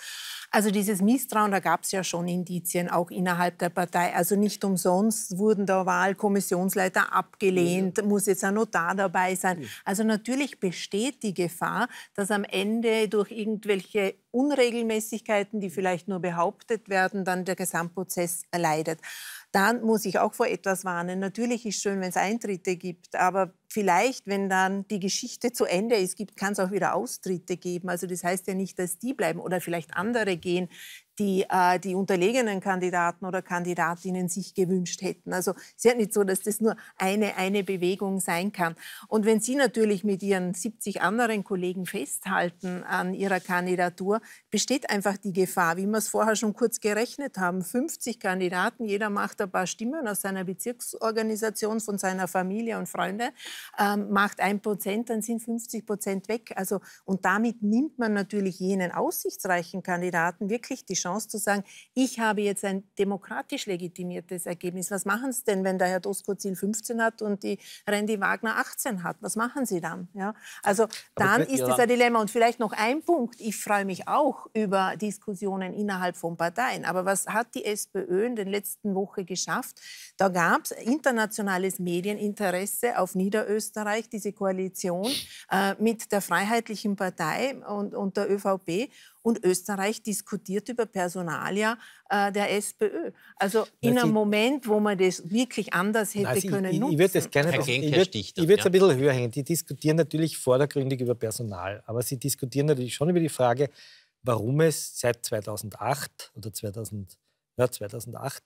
Also dieses Misstrauen, da gab es ja schon Indizien, auch innerhalb der Partei. Also nicht umsonst wurden da Wahlkommissionsleiter abgelehnt, muss jetzt ein Notar dabei sein. Also natürlich besteht die Gefahr, dass am Ende durch irgendwelche Unregelmäßigkeiten, die vielleicht nur behauptet werden, dann der Gesamtprozess leidet. Dann muss ich auch vor etwas warnen. Natürlich ist es schön, wenn es Eintritte gibt, aber vielleicht, wenn dann die Geschichte zu Ende ist, kann es auch wieder Austritte geben. Also das heißt ja nicht, dass die bleiben oder vielleicht andere gehen, die äh, die unterlegenen Kandidaten oder Kandidatinnen sich gewünscht hätten. Also es ist ja nicht so, dass das nur eine, eine Bewegung sein kann. Und wenn Sie natürlich mit Ihren siebzig anderen Kollegen festhalten an Ihrer Kandidatur, besteht einfach die Gefahr, wie wir es vorher schon kurz gerechnet haben, fünfzig Kandidaten, jeder macht ein paar Stimmen aus seiner Bezirksorganisation, von seiner Familie und Freunde, ähm, macht ein Prozent, dann sind fünfzig Prozent weg. Also, und damit nimmt man natürlich jenen aussichtsreichen Kandidaten wirklich die Chance zu sagen, ich habe jetzt ein demokratisch legitimiertes Ergebnis. Was machen Sie denn, wenn der Herr Doskozil fünfzehn hat und die Randy Wagner achtzehn hat? Was machen Sie dann? Ja? Also dann ist es ein Dilemma. Und vielleicht noch ein Punkt. Ich freue mich auch über Diskussionen innerhalb von Parteien. Aber was hat die SPÖ in den letzten Wochen geschafft? Da gab es internationales Medieninteresse auf Niederösterreich, diese Koalition äh, mit der Freiheitlichen Partei und, und der ÖVP. Und Österreich diskutiert über Personalia äh, der SPÖ. Also in einem Moment, wo man das wirklich anders hätte also können ich, nutzen. Ich würde es gerne noch, ich würd, ich würd ja. ein bisschen höher hängen. Die diskutieren natürlich vordergründig über Personal, aber sie diskutieren natürlich schon über die Frage, warum es seit zweitausendacht oder zweitausend, ja, zweitausendacht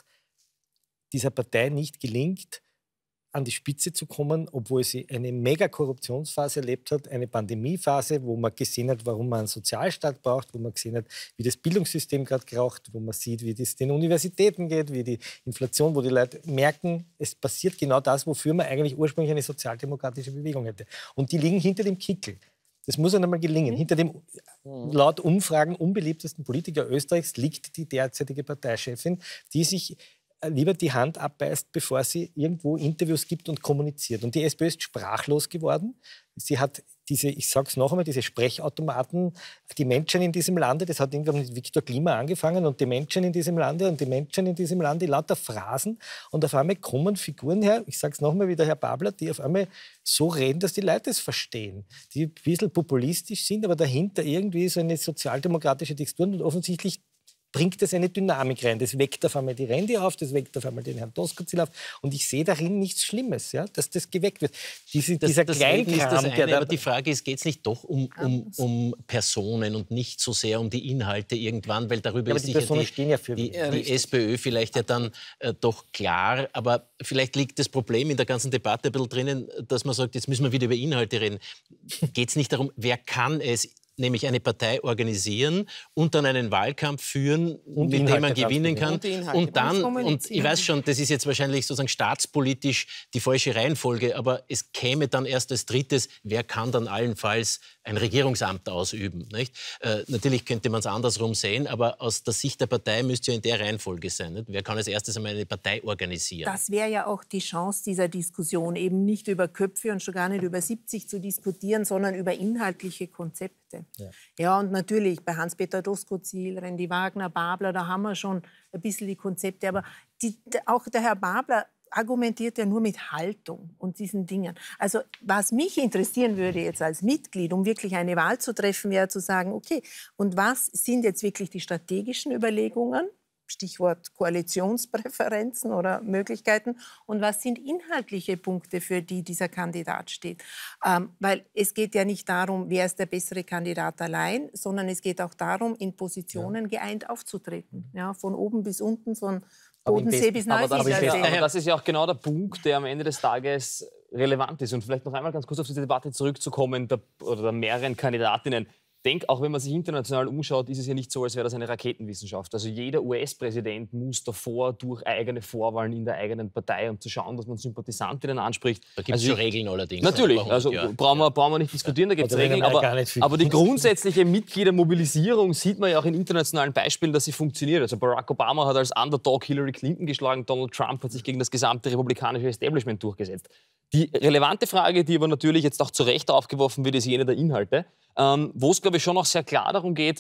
dieser Partei nicht gelingt, an die Spitze zu kommen, obwohl sie eine Mega-Korruptionsphase erlebt hat, eine Pandemiephase, wo man gesehen hat, warum man einen Sozialstaat braucht, wo man gesehen hat, wie das Bildungssystem gerade kraucht, wo man sieht, wie es den Universitäten geht, wie die Inflation, wo die Leute merken, es passiert genau das, wofür man eigentlich ursprünglich eine sozialdemokratische Bewegung hätte. Und die liegen hinter dem Kickel. Das muss einem mal gelingen. Mhm. Hinter dem laut Umfragen unbeliebtesten Politiker Österreichs liegt die derzeitige Parteichefin, die sich lieber die Hand abbeißt, bevor sie irgendwo Interviews gibt und kommuniziert. Und die SPÖ ist sprachlos geworden. Sie hat diese, ich sage es noch einmal, diese Sprechautomaten, die Menschen in diesem Lande, das hat irgendwann mit Viktor Klima angefangen, und die Menschen in diesem Lande und die Menschen in diesem Lande, lauter Phrasen. Und auf einmal kommen Figuren her, ich sage es noch einmal wie der Herr Babler, die auf einmal so reden, dass die Leute es verstehen. Die ein bisschen populistisch sind, aber dahinter irgendwie so eine sozialdemokratische Textur, und offensichtlich bringt das eine Dynamik rein. Das weckt auf einmal die Randy auf, das weckt auf einmal den Herrn Doskozil auf. Und ich sehe darin nichts Schlimmes, ja, dass das geweckt wird. Diese, das, dieser das Kleinkram, ist das eine, der da, aber die Frage ist, geht es nicht doch um, um, um Personen und nicht so sehr um die Inhalte irgendwann, weil darüber ja, ist die sicher Personen die, stehen ja für die, ja, die SPÖ vielleicht ja dann äh, doch klar. Aber vielleicht liegt das Problem in der ganzen Debatte ein bisschen drinnen, dass man sagt, jetzt müssen wir wieder über Inhalte reden. Geht es nicht darum, wer kann es, nämlich eine Partei organisieren und dann einen Wahlkampf führen, und mit dem man gewinnen kann. Und, und dann, und ich weiß schon, das ist jetzt wahrscheinlich sozusagen staatspolitisch die falsche Reihenfolge, aber es käme dann erst als drittes, wer kann dann allenfalls ein Regierungsamt ausüben. Nicht? Äh, natürlich könnte man es andersrum sehen, aber aus der Sicht der Partei müsste ja in der Reihenfolge sein. Nicht? Wer kann als erstes einmal eine Partei organisieren? Das wäre ja auch die Chance dieser Diskussion, eben nicht über Köpfe und schon gar nicht über siebzig zu diskutieren, sondern über inhaltliche Konzepte. Ja. ja, und natürlich bei Hans-Peter Doskozil, Randy Wagner, Babler, da haben wir schon ein bisschen die Konzepte. Aber die, auch der Herr Babler argumentiert ja nur mit Haltung und diesen Dingen. Also was mich interessieren würde jetzt als Mitglied, um wirklich eine Wahl zu treffen, wäre zu sagen, okay, und was sind jetzt wirklich die strategischen Überlegungen? Stichwort Koalitionspräferenzen oder Möglichkeiten. Und was sind inhaltliche Punkte, für die dieser Kandidat steht? Ähm, weil es geht ja nicht darum, wer ist der bessere Kandidat allein, sondern es geht auch darum, in Positionen ja. geeint aufzutreten. Ja, von oben bis unten, von Bodensee bis Neusiedlersee. Aber, das, aber das ist ja auch genau der Punkt, der am Ende des Tages relevant ist. Und vielleicht noch einmal ganz kurz auf diese Debatte zurückzukommen, der, oder der mehreren Kandidatinnen. Ich denke, auch wenn man sich international umschaut, ist es ja nicht so, als wäre das eine Raketenwissenschaft. Also jeder U S-Präsident muss davor durch eigene Vorwahlen in der eigenen Partei, um zu schauen, dass man Sympathisantinnen anspricht. Da gibt es also schon Regeln allerdings. Natürlich, also brauchen wir, brauchen wir nicht diskutieren, da gibt es Regeln. Aber, aber die grundsätzliche Mitgliedermobilisierung sieht man ja auch in internationalen Beispielen, dass sie funktioniert. Also Barack Obama hat als Underdog Hillary Clinton geschlagen, Donald Trump hat sich gegen das gesamte republikanische Establishment durchgesetzt. Die relevante Frage, die aber natürlich jetzt auch zu Recht aufgeworfen wird, ist jene der Inhalte. Ähm, wo es, glaube ich, schon auch sehr klar darum geht,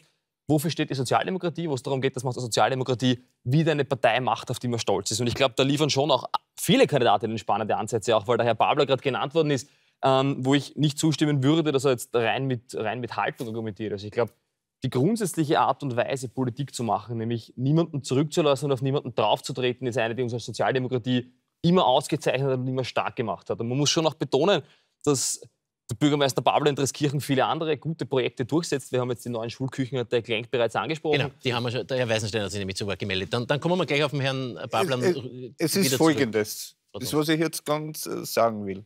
wofür steht die Sozialdemokratie, wo es darum geht, dass man aus der Sozialdemokratie wieder eine Partei macht, auf die man stolz ist. Und ich glaube, da liefern schon auch viele Kandidatinnen spannende Ansätze, auch weil der Herr Babler gerade genannt worden ist, ähm, wo ich nicht zustimmen würde, dass er jetzt rein mit, rein mit Haltung argumentiert. Also ich glaube, die grundsätzliche Art und Weise, Politik zu machen, nämlich niemanden zurückzulassen und auf niemanden draufzutreten, ist eine, die uns als Sozialdemokratie immer ausgezeichnet hat und immer stark gemacht hat. Und man muss schon auch betonen, dass der Bürgermeister Babler in Dreskirchen viele andere gute Projekte durchsetzt. Wir haben jetzt die neuen Schulküchen, hat der Klenk bereits angesprochen. Genau, die haben wir schon, der Herr Weißenstein hat sich nämlich zu Wort gemeldet. Dann, dann kommen wir gleich auf den Herrn Babler. Es, es, es ist Folgendes, das, was ich jetzt ganz äh, sagen will.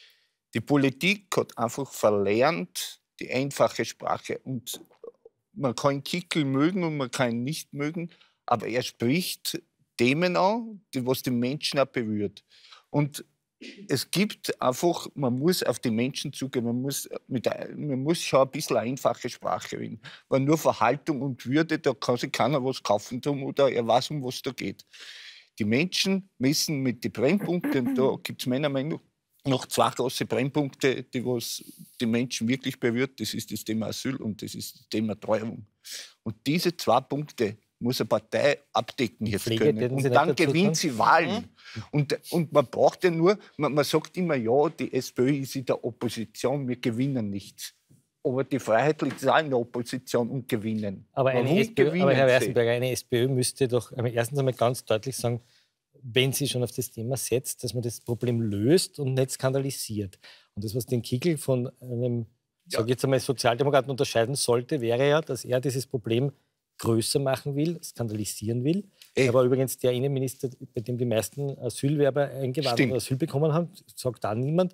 Die Politik hat einfach verlernt, die einfache Sprache. Und man kann Kickl mögen und man kann ihn nicht mögen, aber er spricht Themen an, die was die Menschen auch berührt. Und es gibt einfach, man muss auf die Menschen zugehen, man muss, mit, man muss schon ein bisschen einfache Sprache reden. Weil nur Verhaltung und Würde, da kann sich keiner was kaufen tun oder er weiß, um was da geht. Die Menschen messen mit den Brennpunkten, und da gibt es meiner Meinung nach noch zwei große Brennpunkte, die was die Menschen wirklich berührt. Das ist das Thema Asyl und das ist das Thema Treuung. Und diese zwei Punkte muss eine Partei abdecken jetzt können. Und dann gewinnt sie Wahlen. Und, und man braucht ja nur, man, man sagt immer, ja, die SPÖ ist in der Opposition, wir gewinnen nichts. Aber die Freiheitlichen sind auch in der Opposition und gewinnen. Aber, eine SPÖ, aber Herr Weißenberger, eine SPÖ müsste doch erstens einmal ganz deutlich sagen, wenn sie schon auf das Thema setzt, dass man das Problem löst und nicht skandalisiert. Und das, was den Kickl von einem, ja. sage ich jetzt einmal, Sozialdemokraten unterscheiden sollte, wäre ja, dass er dieses Problem größer machen will, skandalisieren will. Ey. Er war übrigens der Innenminister, bei dem die meisten Asylwerber eingewandert oder Asyl bekommen haben. Sagt da niemand.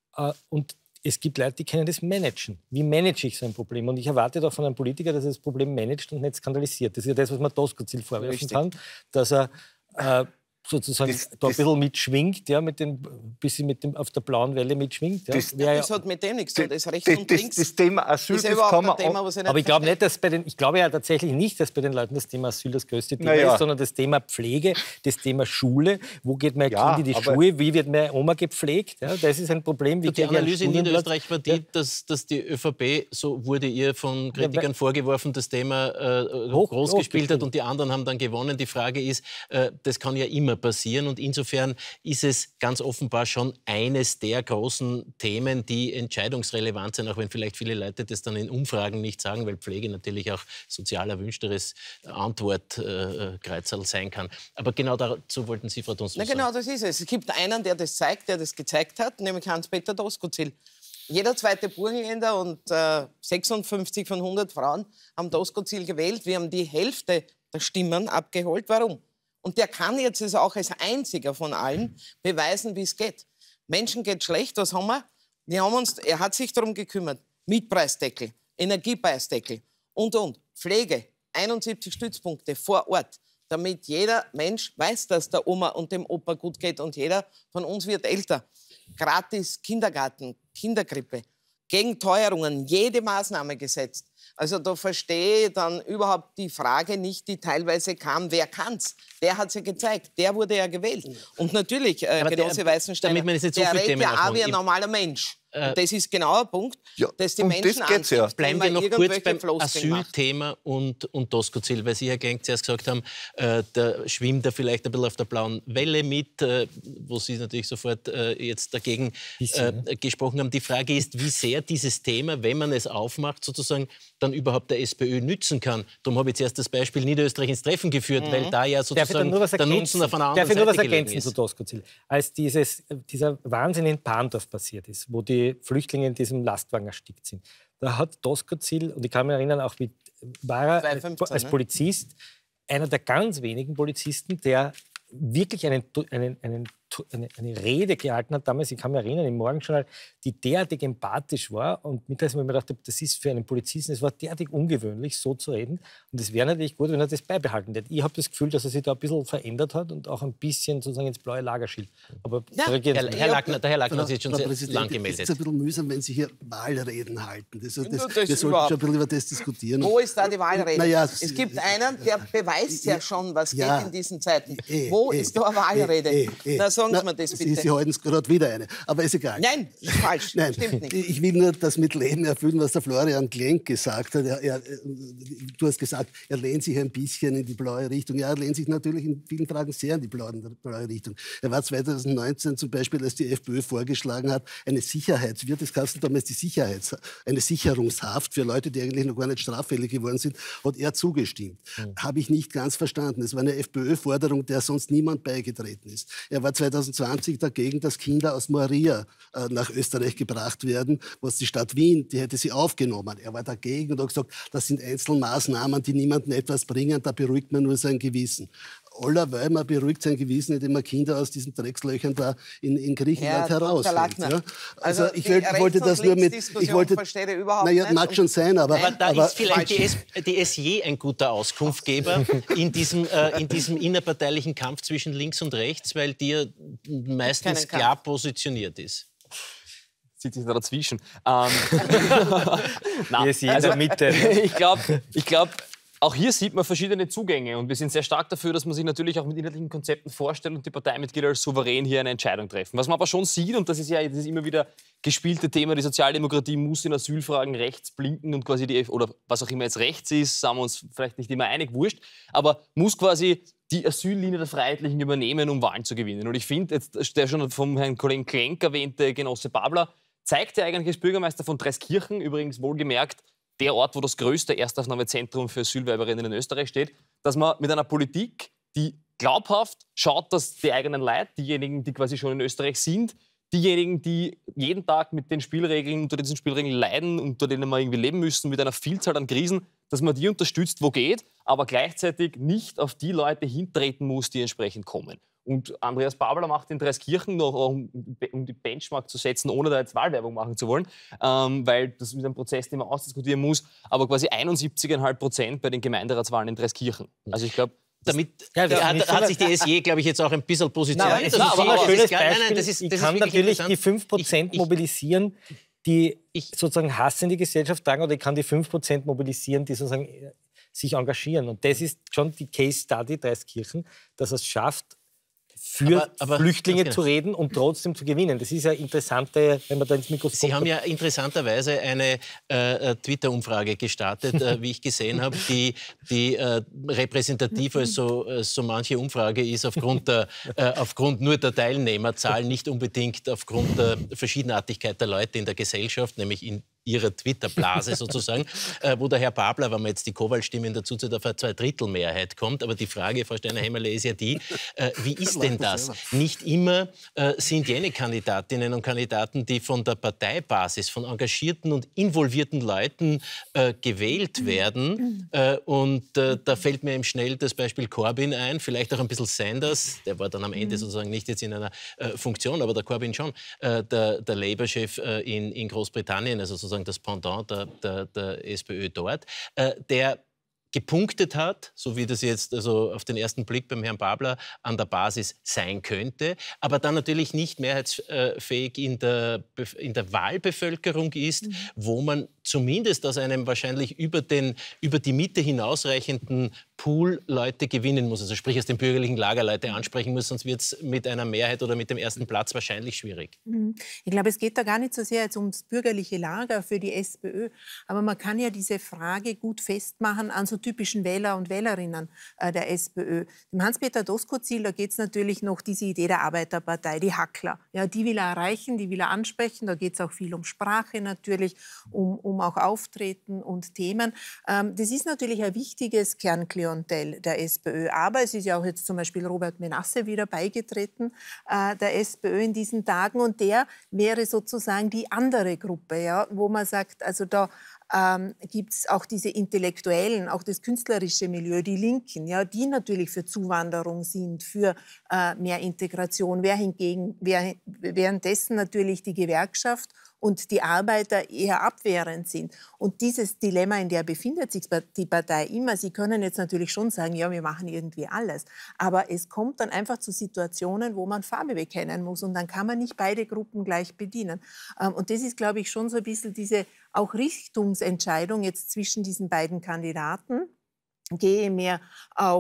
Und es gibt Leute, die können das managen. Wie manage ich so ein Problem? Und ich erwarte doch von einem Politiker, dass er das Problem managt und nicht skandalisiert. Das ist ja das, was man Doskozil vorwerfen Richtig. kann, dass er äh, sozusagen das, da ein bisschen mitschwingt, ja, mit dem, bisschen mit dem, auf der blauen Welle mitschwingt. Ja. Das, ja, das hat mit dem nichts zu tun. Das rechts das, und links. Das, das Thema Asyl, ist das überhaupt kann ein Thema, was ich nicht Aber ich glaube nicht, dass bei den, ich glaube ja tatsächlich nicht, dass bei den Leuten das Thema Asyl das größte Thema naja. ist, sondern das Thema Pflege, das Thema Schule. Wo geht mein ja, Kind in die Schule? Wie wird meine Oma gepflegt? Ja, das ist ein Problem. Wie die Analyse in Niederösterreich war die, ja. dass, dass die ÖVP, so wurde ihr von Kritikern ja, vorgeworfen, das Thema äh, hoch, groß hoch gespielt gespielt. hat und die anderen haben dann gewonnen. Die Frage ist, äh, das kann ja immer passieren und insofern ist es ganz offenbar schon eines der großen Themen, die entscheidungsrelevant sind, auch wenn vielleicht viele Leute das dann in Umfragen nicht sagen, weil Pflege natürlich auch sozial erwünschteres Antwortkreuzerl äh, sein kann. Aber genau dazu wollten Sie, Frau Dunst, Na sagen. Genau, das ist es. Es gibt einen, der das zeigt, der das gezeigt hat, nämlich Hans-Peter Doskozil. Jeder zweite Burgenländer und äh, sechsundfünfzig von hundert Frauen haben Doskozil gewählt. Wir haben die Hälfte der Stimmen abgeholt. Warum? Und der kann jetzt also auch als einziger von allen beweisen, wie es geht. Menschen geht schlecht, was haben wir? wir haben uns, er hat sich darum gekümmert. Mietpreisdeckel, Energiepreisdeckel und, und. Pflege, einundsiebzig Stützpunkte vor Ort, damit jeder Mensch weiß, dass der Oma und dem Opa gut geht und jeder von uns wird älter. Gratis Kindergarten, Kinderkrippe, gegen Teuerungen, jede Maßnahme gesetzt. Also da verstehe ich dann überhaupt die Frage nicht, die teilweise kam, wer kann's? Der hat sie gezeigt, der wurde ja gewählt. Und natürlich, äh, Genosse Weißensteiner, so der redet ja auch wie ein normaler Mensch. Äh, das ist genau ein Punkt, ja, dass die um Menschen das geht's ja. Bleiben wir noch kurz beim Floskeln Asylthema und, und Doskozil, weil Sie, Herr Klenk, zuerst gesagt haben, äh, da schwimmt er vielleicht ein bisschen auf der blauen Welle mit, äh, wo Sie natürlich sofort äh, jetzt dagegen äh, gesprochen haben. Die Frage ist, wie sehr dieses Thema, wenn man es aufmacht, sozusagen dann überhaupt der SPÖ nützen kann. Darum habe ich zuerst das Beispiel Niederösterreich ins Treffen geführt, mhm. weil da ja sozusagen der Nutzen auf einer anderen Darf ich nur was Seite ergänzen ist. zu Doskozil? Als dieses, dieser Wahnsinn in Bahndorf passiert ist, wo die Flüchtlinge in diesem Lastwagen erstickt sind, da hat Doskozil, und ich kann mich erinnern, auch wie war er als Polizist, einer der ganz wenigen Polizisten, der wirklich einen, einen, einen, eine, eine Rede gehalten hat, damals, ich kann mich erinnern, im Morgenjournal, die derartig empathisch war und mittlerweile habe ich mir gedacht, das ist für einen Polizisten, es war derartig ungewöhnlich, so zu reden und es wäre natürlich gut, wenn er das beibehalten hätte. Ich habe das Gefühl, dass er sich da ein bisschen verändert hat und auch ein bisschen sozusagen ins blaue Lager schielt. Aber ja, Herr, Herr Lackner, der Herr Lackner ist jetzt schon sehr lang gemeldet. Es ist ein bisschen mühsam, wenn Sie hier Wahlreden halten. Das, das, das, das wir sollten schon ein bisschen über das diskutieren. Wo ist da die Wahlrede? Naja, es gibt einen, der beweist ja schon, was ja, geht in diesen Zeiten. Eh, Wo eh, ist da eine Wahlrede? Eh, eh, eh. Das sagen Sie Na, mir das Sie, bitte. Sie halten es gerade wieder eine. Aber ist egal. Nein, ist falsch. Nein, Stimmt nicht. ich will nur das mit Leben erfüllen, was der Florian Klenk gesagt hat. Er, er, du hast gesagt, er lehnt sich ein bisschen in die blaue Richtung. Ja, er lehnt sich natürlich in vielen Fragen sehr in die blaue, blaue Richtung. Er war zweitausendneunzehn zum Beispiel, als die FPÖ vorgeschlagen hat, eine Sicherheits-, wie hat das geheißen damals, die Sicherheits-, eine Sicherungshaft für Leute, die eigentlich noch gar nicht straffällig geworden sind, hat er zugestimmt. Mhm. Habe ich nicht ganz verstanden. Es war eine FPÖ-Forderung, der sonst niemand beigetreten ist. Er war zweitausendzwanzig dagegen, dass Kinder aus Moria äh, nach Österreich gebracht werden, was die Stadt Wien, die hätte sie aufgenommen. Er war dagegen und hat gesagt, das sind Einzelmaßnahmen, die niemandem etwas bringen, da beruhigt man nur sein Gewissen. Allerweil man beruhigt sein Gewissen, indem man Kinder aus diesen Dreckslöchern da in, in Griechenland Herr herausholt. Ja? Also, also ich wollte das nur mit... Ich wollte, verstehe ich überhaupt naja, nicht. mag schon sein, aber... Aber da aber ist vielleicht die, S, die S J ein guter Auskunftgeber in diesem, äh, in diesem innerparteilichen Kampf zwischen links und rechts, weil die ja meistens klar positioniert ist. Sitzt sich da dazwischen. Ähm, Nein, also, also Mitte. Ich glaube, ich glaub, auch hier sieht man verschiedene Zugänge und wir sind sehr stark dafür, dass man sich natürlich auch mit inhaltlichen Konzepten vorstellt und die Parteimitglieder als souverän hier eine Entscheidung treffen. Was man aber schon sieht, und das ist ja das ist immer wieder gespielte Thema, die Sozialdemokratie muss in Asylfragen rechts blinken und quasi die, oder was auch immer jetzt rechts ist, sind wir uns vielleicht nicht immer einig, wurscht, aber muss quasi die Asyllinie der Freiheitlichen übernehmen, um Wahlen zu gewinnen. Und ich finde, jetzt der schon vom Herrn Kollegen Klenk erwähnte Genosse Babler zeigt ja eigentlich als Bürgermeister von Treskirchen, übrigens wohlgemerkt, der Ort, wo das größte Erstaufnahmezentrum für Asylwerberinnen in Österreich steht, dass man mit einer Politik, die glaubhaft schaut, dass die eigenen Leute, diejenigen, die quasi schon in Österreich sind, diejenigen, die jeden Tag mit den Spielregeln, unter diesen Spielregeln leiden, unter denen wir irgendwie leben müssen, mit einer Vielzahl an Krisen, dass man die unterstützt, wo geht, aber gleichzeitig nicht auf die Leute hintreten muss, die entsprechend kommen. Und Andreas Babler macht in Treskirchen noch, um, um die Benchmark zu setzen, ohne da jetzt Wahlwerbung machen zu wollen, ähm, weil das ist ein Prozess, den man ausdiskutieren muss, aber quasi einundsiebzig Komma fünf Prozent bei den Gemeinderatswahlen in Treskirchen. Also ich glaube, damit ja, hat, hat sich die S J, glaube ich, jetzt auch ein bisschen positioniert. Nein, das, das ist ein schönes Beispiel. Das ist, das ich kann natürlich die fünf Prozent ich, mobilisieren, die ich, sozusagen Hass in die Gesellschaft tragen, oder ich kann die fünf Prozent mobilisieren, die sozusagen sich engagieren. Und das ist schon die Case Study Treskirchen, dass es schafft, für aber, aber, Flüchtlinge genau. zu reden und trotzdem zu gewinnen. Das ist ja interessante, wenn man da ins Mikroskop... Sie haben ja interessanterweise eine äh, Twitter-Umfrage gestartet, äh, wie ich gesehen habe, die, die äh, repräsentativ als so, äh, so manche Umfrage ist, aufgrund, der, äh, aufgrund nur der Teilnehmerzahl, nicht unbedingt aufgrund der Verschiedenartigkeit der Leute in der Gesellschaft, nämlich in ihrer Twitter-Blase sozusagen, äh, wo der Herr Babler, wenn man jetzt die Kowal-Stimmen dazu zählt, auf eine Zweidrittelmehrheit kommt. Aber die Frage, Frau Steiner-Hämmerle, ist ja die, äh, wie ist denn das? Nicht immer äh, sind jene Kandidatinnen und Kandidaten, die von der Parteibasis, von engagierten und involvierten Leuten äh, gewählt werden. Äh, und äh, da fällt mir eben schnell das Beispiel Corbyn ein, vielleicht auch ein bisschen Sanders, der war dann am Ende sozusagen nicht jetzt in einer äh, Funktion, aber der Corbyn schon, äh, der, der Labour-Chef äh, in, in Großbritannien, also sozusagen das Pendant der, der, der SPÖ dort, äh, der gepunktet hat, so wie das jetzt also auf den ersten Blick beim Herrn Babler an der Basis sein könnte, aber dann natürlich nicht mehrheitsfähig in der, in der Wahlbevölkerung ist, mhm. wo man zumindest aus einem wahrscheinlich über, den, über die Mitte hinausreichenden Pool Leute gewinnen muss, also sprich aus dem bürgerlichen Lager Leute ansprechen muss, sonst wird es mit einer Mehrheit oder mit dem ersten Platz wahrscheinlich schwierig. Ich glaube, es geht da gar nicht so sehr jetzt ums bürgerliche Lager für die SPÖ, aber man kann ja diese Frage gut festmachen an so typischen Wähler und Wählerinnen äh, der SPÖ. Dem Hans-Peter Doskozil, da geht es natürlich noch diese Idee der Arbeiterpartei, die Hackler. Ja, die will er erreichen, die will er ansprechen, da geht es auch viel um Sprache natürlich, um, um auch Auftreten und Themen. Ähm, das ist natürlich ein wichtiges Kernklientel der SPÖ. Aber es ist ja auch jetzt zum Beispiel Robert Menasse wieder beigetreten äh, der SPÖ in diesen Tagen. Und der wäre sozusagen die andere Gruppe, ja, wo man sagt, also da ähm, gibt es auch diese Intellektuellen, auch das künstlerische Milieu, die Linken, ja, die natürlich für Zuwanderung sind, für äh, mehr Integration. Wer hingegen, wer, währenddessen natürlich die Gewerkschaft und die Arbeiter eher abwehrend sind. Und dieses Dilemma, in der befindet sich die Partei immer. Sie können jetzt natürlich schon sagen, ja, wir machen irgendwie alles. Aber es kommt dann einfach zu Situationen, wo man Farbe bekennen muss. Und dann kann man nicht beide Gruppen gleich bedienen. Und das ist, glaube ich, schon so ein bisschen diese auch Richtungsentscheidung jetzt zwischen diesen beiden Kandidaten. Gehe mehr auf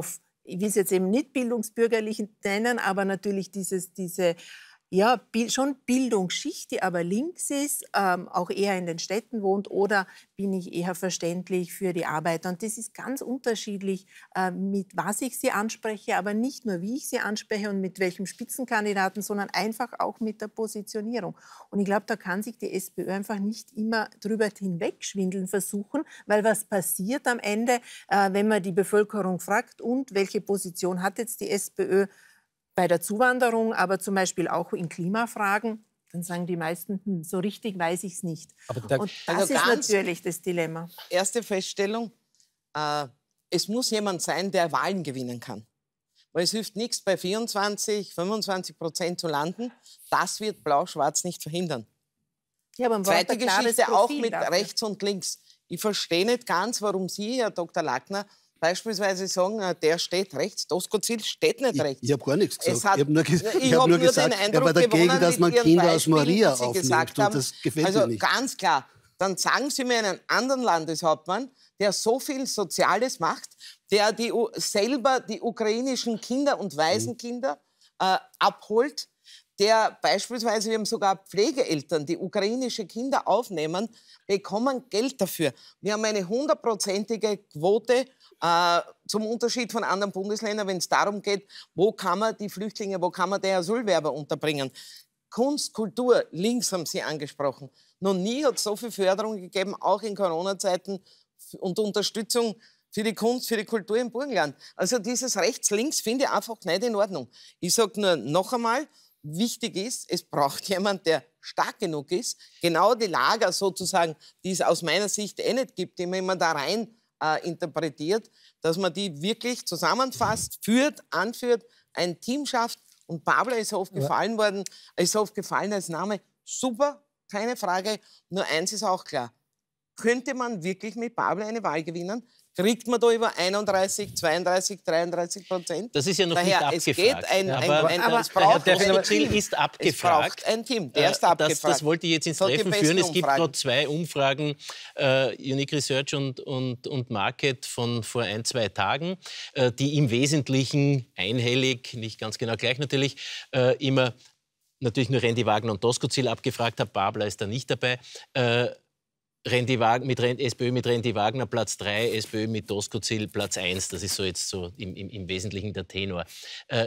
ich will es jetzt eben nicht bildungsbürgerlich nennen, aber natürlich dieses, diese ja, schon Bildungsschicht, die aber links ist, ähm, auch eher in den Städten wohnt, oder bin ich eher verständlich für die Arbeiter. Und das ist ganz unterschiedlich, äh, mit was ich sie anspreche, aber nicht nur, wie ich sie anspreche und mit welchem Spitzenkandidaten, sondern einfach auch mit der Positionierung. Und ich glaube, da kann sich die SPÖ einfach nicht immer drüber hinwegschwindeln versuchen, weil was passiert am Ende, äh, wenn man die Bevölkerung fragt, und welche Position hat jetzt die SPÖ bei der Zuwanderung, aber zum Beispiel auch in Klimafragen, dann sagen die meisten, hm, so richtig weiß ich es nicht. Aber da, und das also ist natürlich das Dilemma. Erste Feststellung, äh, es muss jemand sein, der Wahlen gewinnen kann. Weil es hilft nichts, bei vierundzwanzig, fünfundzwanzig Prozent zu landen. Das wird Blau-Schwarz nicht verhindern. Ja, aber Zweite Geschichte auch mit dafür. Rechts und links. Ich verstehe nicht ganz, warum Sie, Herr Doktor Lackner, beispielsweise sagen, der steht rechts, Doskozil steht nicht rechts. Ich, ich habe gar nichts gesagt. Hat, ich habe nur, ges ich hab hab nur nur gesagt, den Eindruck er war dagegen, gewonnen, dass man Kinder Beispielen, aus Moria Sie aufnimmt. gesagt haben, das gefällt also mir nicht. Ganz klar, dann sagen Sie mir einen anderen Landeshauptmann, der so viel Soziales macht, der die, selber die ukrainischen Kinder und Waisenkinder äh, abholt, der beispielsweise, wir haben sogar Pflegeeltern, die ukrainische Kinder aufnehmen, bekommen Geld dafür. Wir haben eine hundertprozentige Quote, äh, zum Unterschied von anderen Bundesländern, wenn es darum geht, wo kann man die Flüchtlinge, wo kann man die Asylwerber unterbringen. Kunst, Kultur, links haben Sie angesprochen. Noch nie hat es so viel Förderung gegeben, auch in Corona-Zeiten, und Unterstützung für die Kunst, für die Kultur im Burgenland. Also dieses Rechts-Links finde ich einfach nicht in Ordnung. Ich sage nur noch einmal, wichtig ist, es braucht jemand, der stark genug ist, genau die Lager sozusagen, die es aus meiner Sicht eh nicht gibt, die man immer da rein äh, interpretiert, dass man die wirklich zusammenfasst, führt, anführt, ein Team schafft. Und Babler ist oft ja. gefallen worden, ist oft gefallen als Name. Super, keine Frage. Nur eins ist auch klar. Könnte man wirklich mit Babler eine Wahl gewinnen? Kriegt man da über einunddreißig, zweiunddreißig, dreiunddreißig Prozent? Das ist ja noch Daher, nicht es geht abgefragt. ein, Ja, ein, aber, ein, aber es braucht der ein Team ist abgefragt. Es braucht ein Team, der ist abgefragt. Das, das wollte ich jetzt ins Treffen führen. Es gibt gerade zwei Umfragen, äh, Unique Research und, und, und Market von vor ein, zwei Tagen, äh, die im Wesentlichen einhellig, nicht ganz genau gleich natürlich, äh, immer natürlich nur Randy Wagner und Doskozil abgefragt haben. Babler ist da nicht dabei. Äh, Randy Wagner, mit Randy, SPÖ mit Randy Wagner Platz drei, SPÖ mit Doskozil Platz eins. Das ist so jetzt so im, im, im Wesentlichen der Tenor. Äh,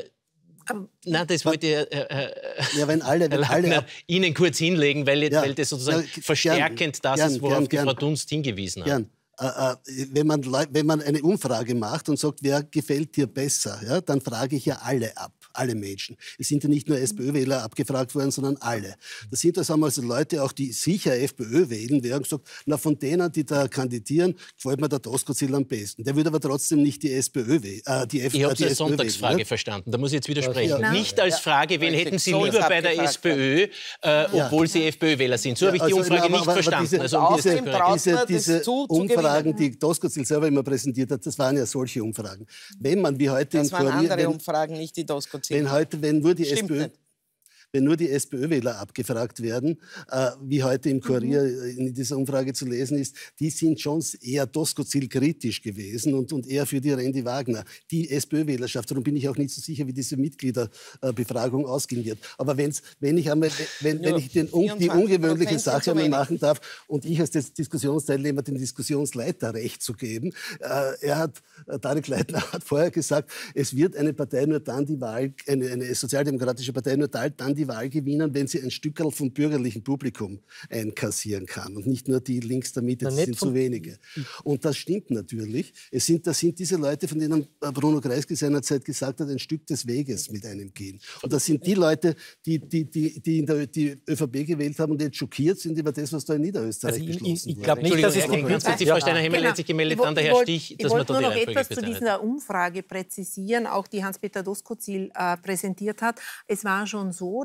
Nein, das wollte ich äh, äh, ja, wenn alle, wenn alle Ihnen kurz hinlegen, weil, ja, weil das sozusagen ja, verstärkend gern, das ist, worauf gern, die gern, Frau Dunst hingewiesen hat. Gern. Äh, äh, wenn, man, wenn man eine Umfrage macht und sagt, wer gefällt dir besser, ja, dann frage ich ja alle ab. Alle Menschen. Es sind ja nicht nur SPÖ-Wähler abgefragt worden, sondern alle. Das sind das haben also Leute, auch die sicher FPÖ wählen, die haben gesagt, na, von denen, die da kandidieren, gefällt mir der Doskozil am besten. Der würde aber trotzdem nicht die SPÖ wählen. Äh, die ich habe es als Sonntagsfrage wählen, verstanden. Da muss ich jetzt widersprechen. Ja. Nicht als Frage, wen ja, hätten Sie lieber bei der SPÖ, äh, obwohl ja. Sie FPÖ-Wähler sind. So ja, habe ich die Umfrage also, na, aber, nicht aber, verstanden. Diese, also, um diese, diese, diese Umfragen, die Doskozil selber immer präsentiert hat, das waren ja solche Umfragen. Wenn man wie heute das in waren Kurier, andere wenn, Umfragen, nicht die Doskozil. Wenn heute, wenn nur die Stimmt SPÖ, nicht. wenn nur die SPÖ-Wähler abgefragt werden, äh, wie heute im Kurier mhm. in dieser Umfrage zu lesen ist, die sind schon eher Doskozil-kritisch gewesen und, und eher für die Randy Wagner. Die SPÖ-Wählerschaft, darum bin ich auch nicht so sicher, wie diese Mitgliederbefragung ausgehen wird. Aber wenn's, wenn ich, einmal, wenn, wenn ich den, die ungewöhnliche Sache einmal machen darf und ich als Diskussionsteilnehmer den Diskussionsleiter Recht zu geben, äh, er hat, äh, Tarek Leitner hat vorher gesagt, es wird eine Partei nur dann die Wahl, eine, eine sozialdemokratische Partei nur dann die Wahl gewinnen, wenn sie ein Stückerl vom bürgerlichen Publikum einkassieren kann. Und nicht nur die links der Mitte, das sind zu wenige. Und das stimmt natürlich. Es sind, das sind diese Leute, von denen Bruno Kreisky seinerzeit gesagt hat, ein Stück des Weges mit einem gehen. Und das sind die Leute, die, die, die, die in der die ÖVP gewählt haben und jetzt schockiert sind über das, was da in Niederösterreich also beschlossen wurde. Ich, ich glaube nicht, dass es den Künstler, die Frau Steiner-Hemmel hat sich gemeldet, dann der Herr Stich, dass man da die Reihenfolge Ich wollte nur noch etwas zu dieser Umfrage präzisieren, auch die Hans-Peter Doskozil äh, präsentiert hat. Es war schon so,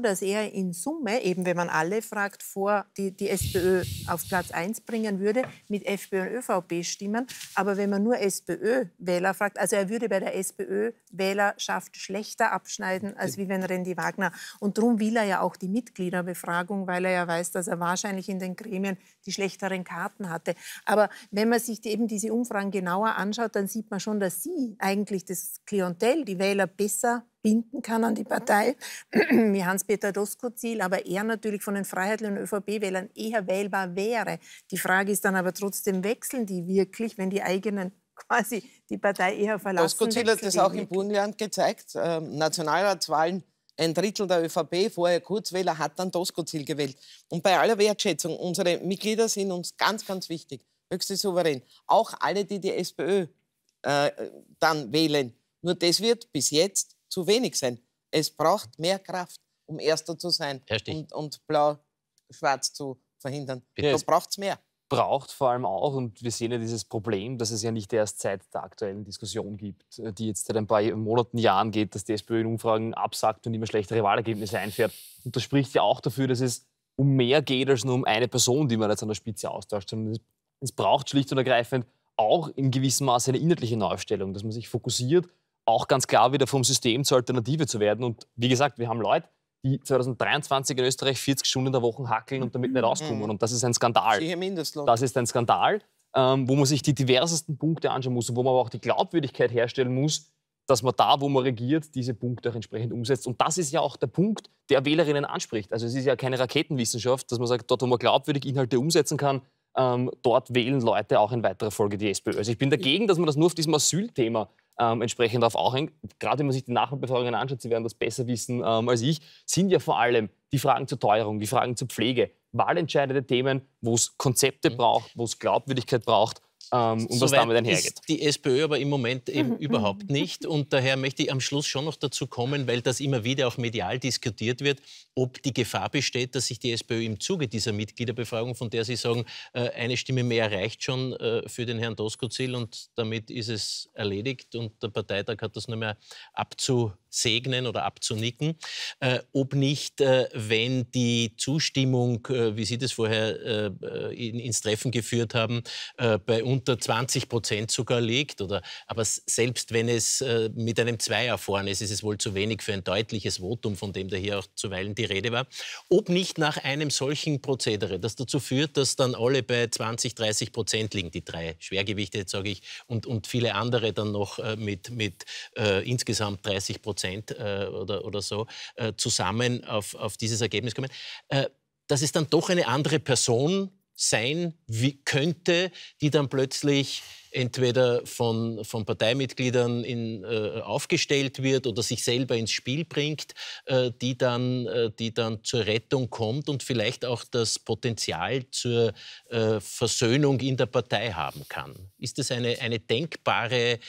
dass er in Summe, eben wenn man alle fragt, vor die, die SPÖ auf Platz eins bringen würde, mit FPÖ und ÖVP stimmen. Aber wenn man nur SPÖ-Wähler fragt, also er würde bei der SPÖ-Wählerschaft schlechter abschneiden, als wie wenn Randy Wagner. Und darum will er ja auch die Mitgliederbefragung, weil er ja weiß, dass er wahrscheinlich in den Gremien die schlechteren Karten hatte. Aber wenn man sich die, eben diese Umfragen genauer anschaut, dann sieht man schon, dass sie eigentlich das Klientel, die Wähler besser binden kann an die Partei, wie Hans-Peter Doskozil, aber er natürlich von den Freiheitlichen und ÖVP-Wählern eher wählbar wäre. Die Frage ist dann aber trotzdem, wechseln die wirklich, wenn die eigenen quasi die Partei eher verlassen? Doskozil hat das auch im Burgenland gezeigt. Ähm, Nationalratswahlen, ein Drittel der ÖVP, vorher Kurzwähler, hat dann Doskozil gewählt. Und bei aller Wertschätzung, unsere Mitglieder sind uns ganz, ganz wichtig, höchste souverän. Auch alle, die die SPÖ äh, dann wählen. Nur das wird bis jetzt zu wenig sein. Es braucht mehr Kraft, um Erster zu sein und, und Blau-Schwarz zu verhindern. Ja, da braucht es mehr. Braucht vor allem auch, und wir sehen ja dieses Problem, dass es ja nicht erst seit der aktuellen Diskussion gibt, die jetzt seit ein paar Monaten, Jahren geht, dass die SPÖ in Umfragen absagt und immer schlechtere Wahlergebnisse einfährt. Und das spricht ja auch dafür, dass es um mehr geht als nur um eine Person, die man jetzt an der Spitze austauscht, sondern es, es braucht schlicht und ergreifend auch in gewissem Maße eine inhaltliche Neuaufstellung, dass man sich fokussiert, auch ganz klar wieder vom System zur Alternative zu werden. Und wie gesagt, wir haben Leute, die zweitausenddreiundzwanzig in Österreich vierzig Stunden in der Woche hackeln und damit nicht rauskommen. Und das ist ein Skandal. Das ist ein Skandal, ähm, wo man sich die diversesten Punkte anschauen muss und wo man aber auch die Glaubwürdigkeit herstellen muss, dass man da, wo man regiert, diese Punkte auch entsprechend umsetzt. Und das ist ja auch der Punkt, der Wählerinnen anspricht. Also es ist ja keine Raketenwissenschaft, dass man sagt, dort, wo man glaubwürdig Inhalte umsetzen kann, ähm, dort wählen Leute auch in weiterer Folge die SPÖ. Also ich bin dagegen, dass man das nur auf diesem Asylthema Ähm, entsprechend darauf auch hängt. Gerade wenn man sich die Nachbefragungen anschaut, Sie werden das besser wissen ähm, als ich, sind ja vor allem die Fragen zur Teuerung, die Fragen zur Pflege, wahlentscheidende Themen, wo es Konzepte mhm. braucht, wo es Glaubwürdigkeit braucht ähm, und so was damit einhergeht. Ist die SPÖ aber im Moment eben mhm. überhaupt nicht. Und daher möchte ich am Schluss schon noch dazu kommen, weil das immer wieder auch medial diskutiert wird, ob die Gefahr besteht, dass sich die SPÖ im Zuge dieser Mitgliederbefragung, von der Sie sagen, äh, eine Stimme mehr reicht schon äh, für den Herrn Doskozil und damit ist es erledigt und der Parteitag hat das nur mehr abzusegnen oder abzunicken, äh, ob nicht, äh, wenn die Zustimmung, äh, wie Sie das vorher äh, in, ins Treffen geführt haben, äh, bei unter zwanzig Prozent sogar liegt, oder, aber selbst wenn es äh, mit einem Zweier vorne ist, ist es wohl zu wenig für ein deutliches Votum, von dem da hier auch zuweilen die Rede war, ob nicht nach einem solchen Prozedere, das dazu führt, dass dann alle bei zwanzig, dreißig Prozent liegen, die drei Schwergewichte, jetzt sage ich, und, und viele andere dann noch äh, mit, mit äh, insgesamt dreißig Prozent äh, oder, oder so äh, zusammen auf, auf dieses Ergebnis kommen, äh, dass es dann doch eine andere Person sein wie könnte, die dann plötzlich entweder von, von Parteimitgliedern in, äh, aufgestellt wird oder sich selber ins Spiel bringt, äh, die, dann, äh, die dann zur Rettung kommt und vielleicht auch das Potenzial zur äh, Versöhnung in der Partei haben kann. Ist das eine, eine denkbare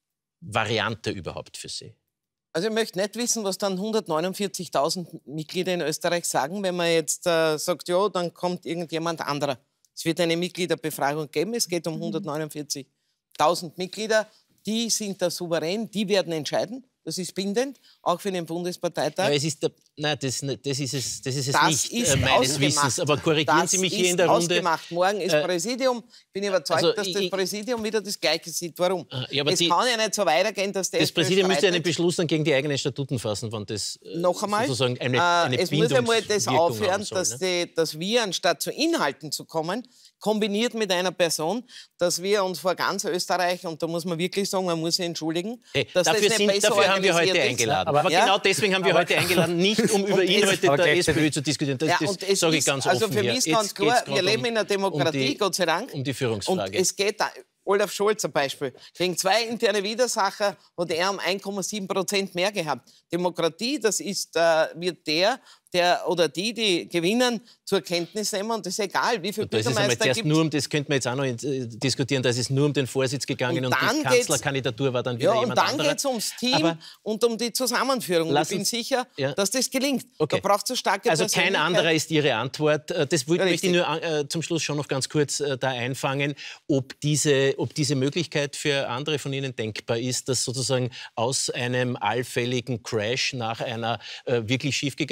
Variante überhaupt für Sie? Also ich möchte nicht wissen, was dann hundertneunundvierzigtausend Mitglieder in Österreich sagen, wenn man jetzt äh, sagt, ja, dann kommt irgendjemand anderer. Es wird eine Mitgliederbefragung geben, es geht um hundertneunundvierzigtausend Mitglieder, die sind da souverän, die werden entscheiden. Das ist bindend, auch für den Bundesparteitag. Ja, es ist der, nein, das, das ist es, das ist es das nicht, ist äh, meines Wissens. Aber korrigieren das Sie mich ist hier in der Runde. Ausgemacht. Morgen ist äh, Präsidium. Ich bin überzeugt, also, dass das ich, Präsidium wieder das Gleiche sieht. Warum? Ja, es die, kann ja nicht so weitergehen, dass der das Präsidium müsste einen Beschluss dann gegen die eigenen Statuten fassen, wenn das äh, noch einmal, sozusagen eine, eine äh, es muss einmal das aufhören, soll, dass, ne? die, dass wir, anstatt zu Inhalten zu kommen, kombiniert mit einer Person, dass wir uns vor ganz Österreich, und da muss man wirklich sagen, man muss sich entschuldigen, hey, dass dafür, das sind, dafür haben wir heute eingeladen. Aber, aber ja? genau deswegen haben wir heute eingeladen, nicht um über Inhalte der SPÖ zu diskutieren. Das, ja, das sage ich ganz also offen für mich ist ganz klar, wir leben um, in einer Demokratie, um die, Gott sei Dank. Um die Führungsfrage. Und es geht, Olaf Scholz zum Beispiel, gegen zwei interne Widersacher hat er um eins Komma sieben Prozent mehr gehabt. Demokratie, das ist, äh, wird der, der oder die, die gewinnen, zur Kenntnis nehmen. Und das ist egal, wie viele Bürgermeister gibt es. Nur um das könnte man jetzt auch noch äh, diskutieren, da ist es nur um den Vorsitz gegangen und, und die Kanzlerkandidatur war dann wieder ja, jemand anderer. Und dann geht es ums Team aber und um die Zusammenführung. Und ich bin sicher, ja. dass das gelingt. Okay. Da braucht es so starke Also kein anderer ist Ihre Antwort. Das ja, möchte ich nur äh, zum Schluss schon noch ganz kurz äh, da einfangen, ob diese, ob diese Möglichkeit für andere von Ihnen denkbar ist, dass sozusagen aus einem allfälligen Crash nach einer äh, wirklich schiefgegangenen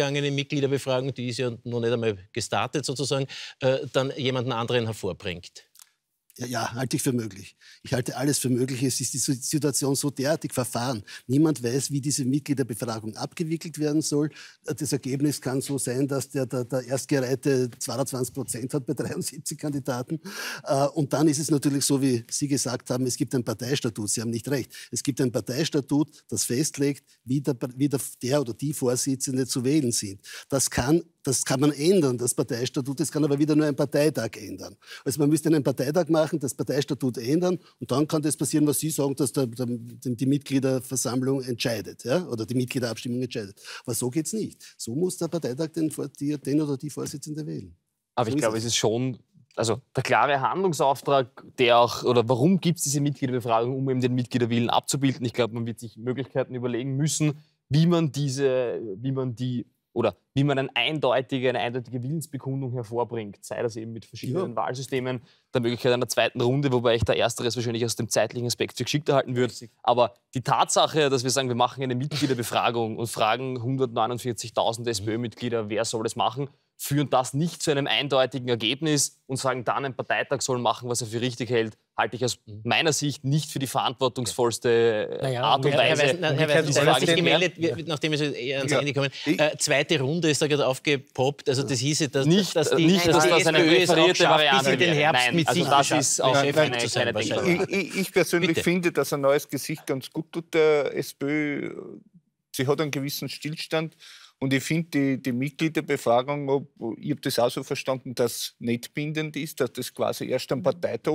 Mitgliederbefragung, die ist ja noch nicht einmal gestartet sozusagen, äh, dann jemanden anderen hervorbringt. Ja, ja, halte ich für möglich. Ich halte alles für möglich. Es ist die Situation so derartig verfahren. Niemand weiß, wie diese Mitgliederbefragung abgewickelt werden soll. Das Ergebnis kann so sein, dass der, der, der Erstgereihte zweiundzwanzig Prozent hat bei dreiundsiebzig Kandidaten. Und dann ist es natürlich so, wie Sie gesagt haben, es gibt ein Parteistatut. Sie haben nicht recht. Es gibt ein Parteistatut, das festlegt, wie der, wie der, der oder die Vorsitzende zu wählen sind. Das kann Das kann man ändern, das Parteistatut. Das kann aber wieder nur ein Parteitag ändern. Also man müsste einen Parteitag machen, das Parteistatut ändern und dann kann das passieren, was Sie sagen, dass der, der, die Mitgliederversammlung entscheidet, ja? Oder die Mitgliederabstimmung entscheidet. Aber so geht es nicht. So muss der Parteitag den, den oder die Vorsitzende wählen. Aber so ich glaube, es ist schon also der klare Handlungsauftrag, der auch, oder warum gibt es diese Mitgliederbefragung, um eben den Mitgliederwillen abzubilden. Ich glaube, man wird sich Möglichkeiten überlegen müssen, wie man diese, wie man die oder wie man eine eindeutige, eine eindeutige Willensbekundung hervorbringt, sei das eben mit verschiedenen ja. Wahlsystemen, der Möglichkeit einer zweiten Runde, wobei ich da ersteres wahrscheinlich aus dem zeitlichen Aspekt für geschickt erhalten würde. Aber die Tatsache, dass wir sagen, wir machen eine Mitgliederbefragung und fragen hundertneunundvierzigtausend SPÖ-Mitglieder, wer soll das machen, führen das nicht zu einem eindeutigen Ergebnis und sagen dann, ein Parteitag soll machen, was er für richtig hält, halte ich aus meiner Sicht nicht für die verantwortungsvollste naja, Art und Weise. Herr Weiß, Herr Weiß, Sie haben sich gemeldet, wir, nachdem wir eher ans ja. Ende kommen. Äh, zweite Runde ist da gerade aufgepoppt. Also das hieße, dass, nicht, dass die, nicht, dass dass die das eine referierte Variante bis in den Herbst Nein, mit also sich das ist auch keine, keine, keine ich, ich, ich persönlich Bitte. finde, dass ein neues Gesicht ganz gut tut der SPÖ. Sie hat einen gewissen Stillstand. Und ich finde, die, die Mitgliederbefragung, ich habe das auch so verstanden, dass nicht bindend ist, dass das quasi erst am Parteitag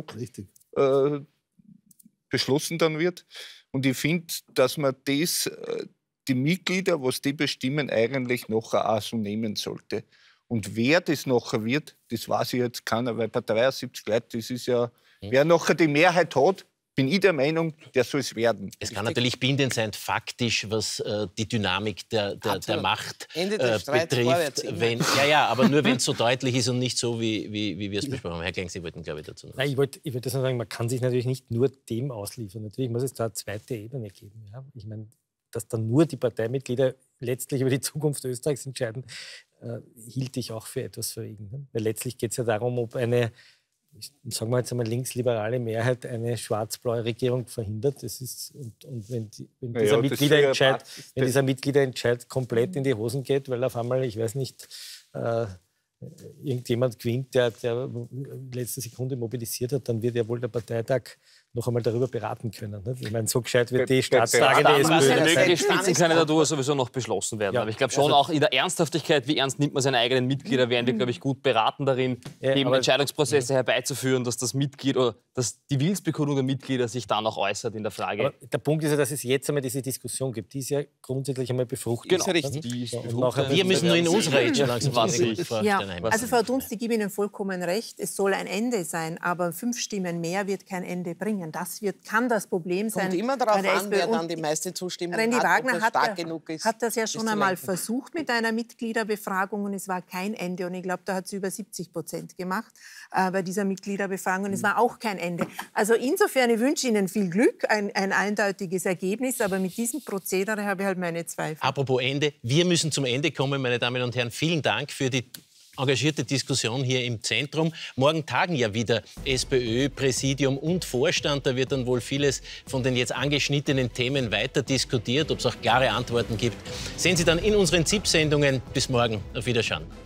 äh, beschlossen dann wird. Und ich finde, dass man das, die Mitglieder, was die bestimmen, eigentlich nachher auch so nehmen sollte. Und wer das nachher wird, das weiß ich jetzt keiner, weil bei dreiundsiebzig Leuten, das ist ja, wer nachher die Mehrheit hat, bin ich der Meinung, der soll es werden. Es kann natürlich bindend sein, faktisch, was äh, die Dynamik der, der, der Macht äh, betrifft. Wenn, ja, ja, aber nur, wenn es so deutlich ist und nicht so, wie, wie, wie wir es besprochen haben. Herr Klenk, Sie wollten, glaube ich, dazu noch. Nein, ich wollte ich wollt das nur sagen, man kann sich natürlich nicht nur dem ausliefern. Natürlich muss es da eine zweite Ebene geben. Ja? Ich meine, dass dann nur die Parteimitglieder letztlich über die Zukunft Österreichs entscheiden, äh, hielt ich auch für etwas verwegen. Ne? Weil letztlich geht es ja darum, ob eine sagen wir jetzt einmal, linksliberale Mehrheit eine schwarz-blaue Regierung verhindert. Das ist, und, und wenn, die, wenn, dieser ja, Mitgliederentscheid, wenn dieser Mitgliederentscheid komplett in die Hosen geht, weil auf einmal, ich weiß nicht, äh, irgendjemand gewinnt, der, der letzte Sekunde mobilisiert hat, dann wird ja wohl der Parteitag noch einmal darüber beraten können. Nicht? Ich meine, so gescheit wird die Staatslage der SPÖ. Eine mögliche Spitzenkandidatur sowieso noch beschlossen werden. Ja. Aber ich glaube schon, also, auch in der Ernsthaftigkeit, wie ernst nimmt man seine eigenen Mitglieder, wären wir, glaube ich, gut beraten darin, ja, eben Entscheidungsprozesse ja. herbeizuführen, dass das Mitglied oder dass die Willensbekundung der Mitglieder sich dann auch äußert in der Frage. Aber der Punkt ist ja, dass es jetzt einmal diese Diskussion gibt. Die ist ja grundsätzlich einmal befruchtet. Genau. Ist ja richtig. Die ist befruchtet. Wir müssen nur in unserer Rede langsam was ich. Ja. Also Frau Dunst, ich gebe Ihnen vollkommen recht. Es soll ein Ende sein, aber fünf Stimmen mehr wird kein Ende bringen. Das wird, kann das Problem sein. Kommt immer darauf an, wer dann die meiste Zustimmung Rendi hat, Wagner ob hat, stark ja, genug ist, hat das ja schon einmal versucht mit einer Mitgliederbefragung und es war kein Ende. Und ich glaube, da hat sie über siebzig Prozent gemacht äh, bei dieser Mitgliederbefragung und es war auch kein Ende. Also insofern, ich wünsche Ihnen viel Glück, ein, ein eindeutiges Ergebnis, aber mit diesem Prozedere habe ich halt meine Zweifel. Apropos Ende, wir müssen zum Ende kommen, meine Damen und Herren. Vielen Dank für die engagierte Diskussion hier im Zentrum. Morgen tagen ja wieder SPÖ, Präsidium und Vorstand. Da wird dann wohl vieles von den jetzt angeschnittenen Themen weiter diskutiert, ob es auch klare Antworten gibt. Sehen Sie dann in unseren Z I P-Sendungen. Bis morgen. Auf Wiederschauen.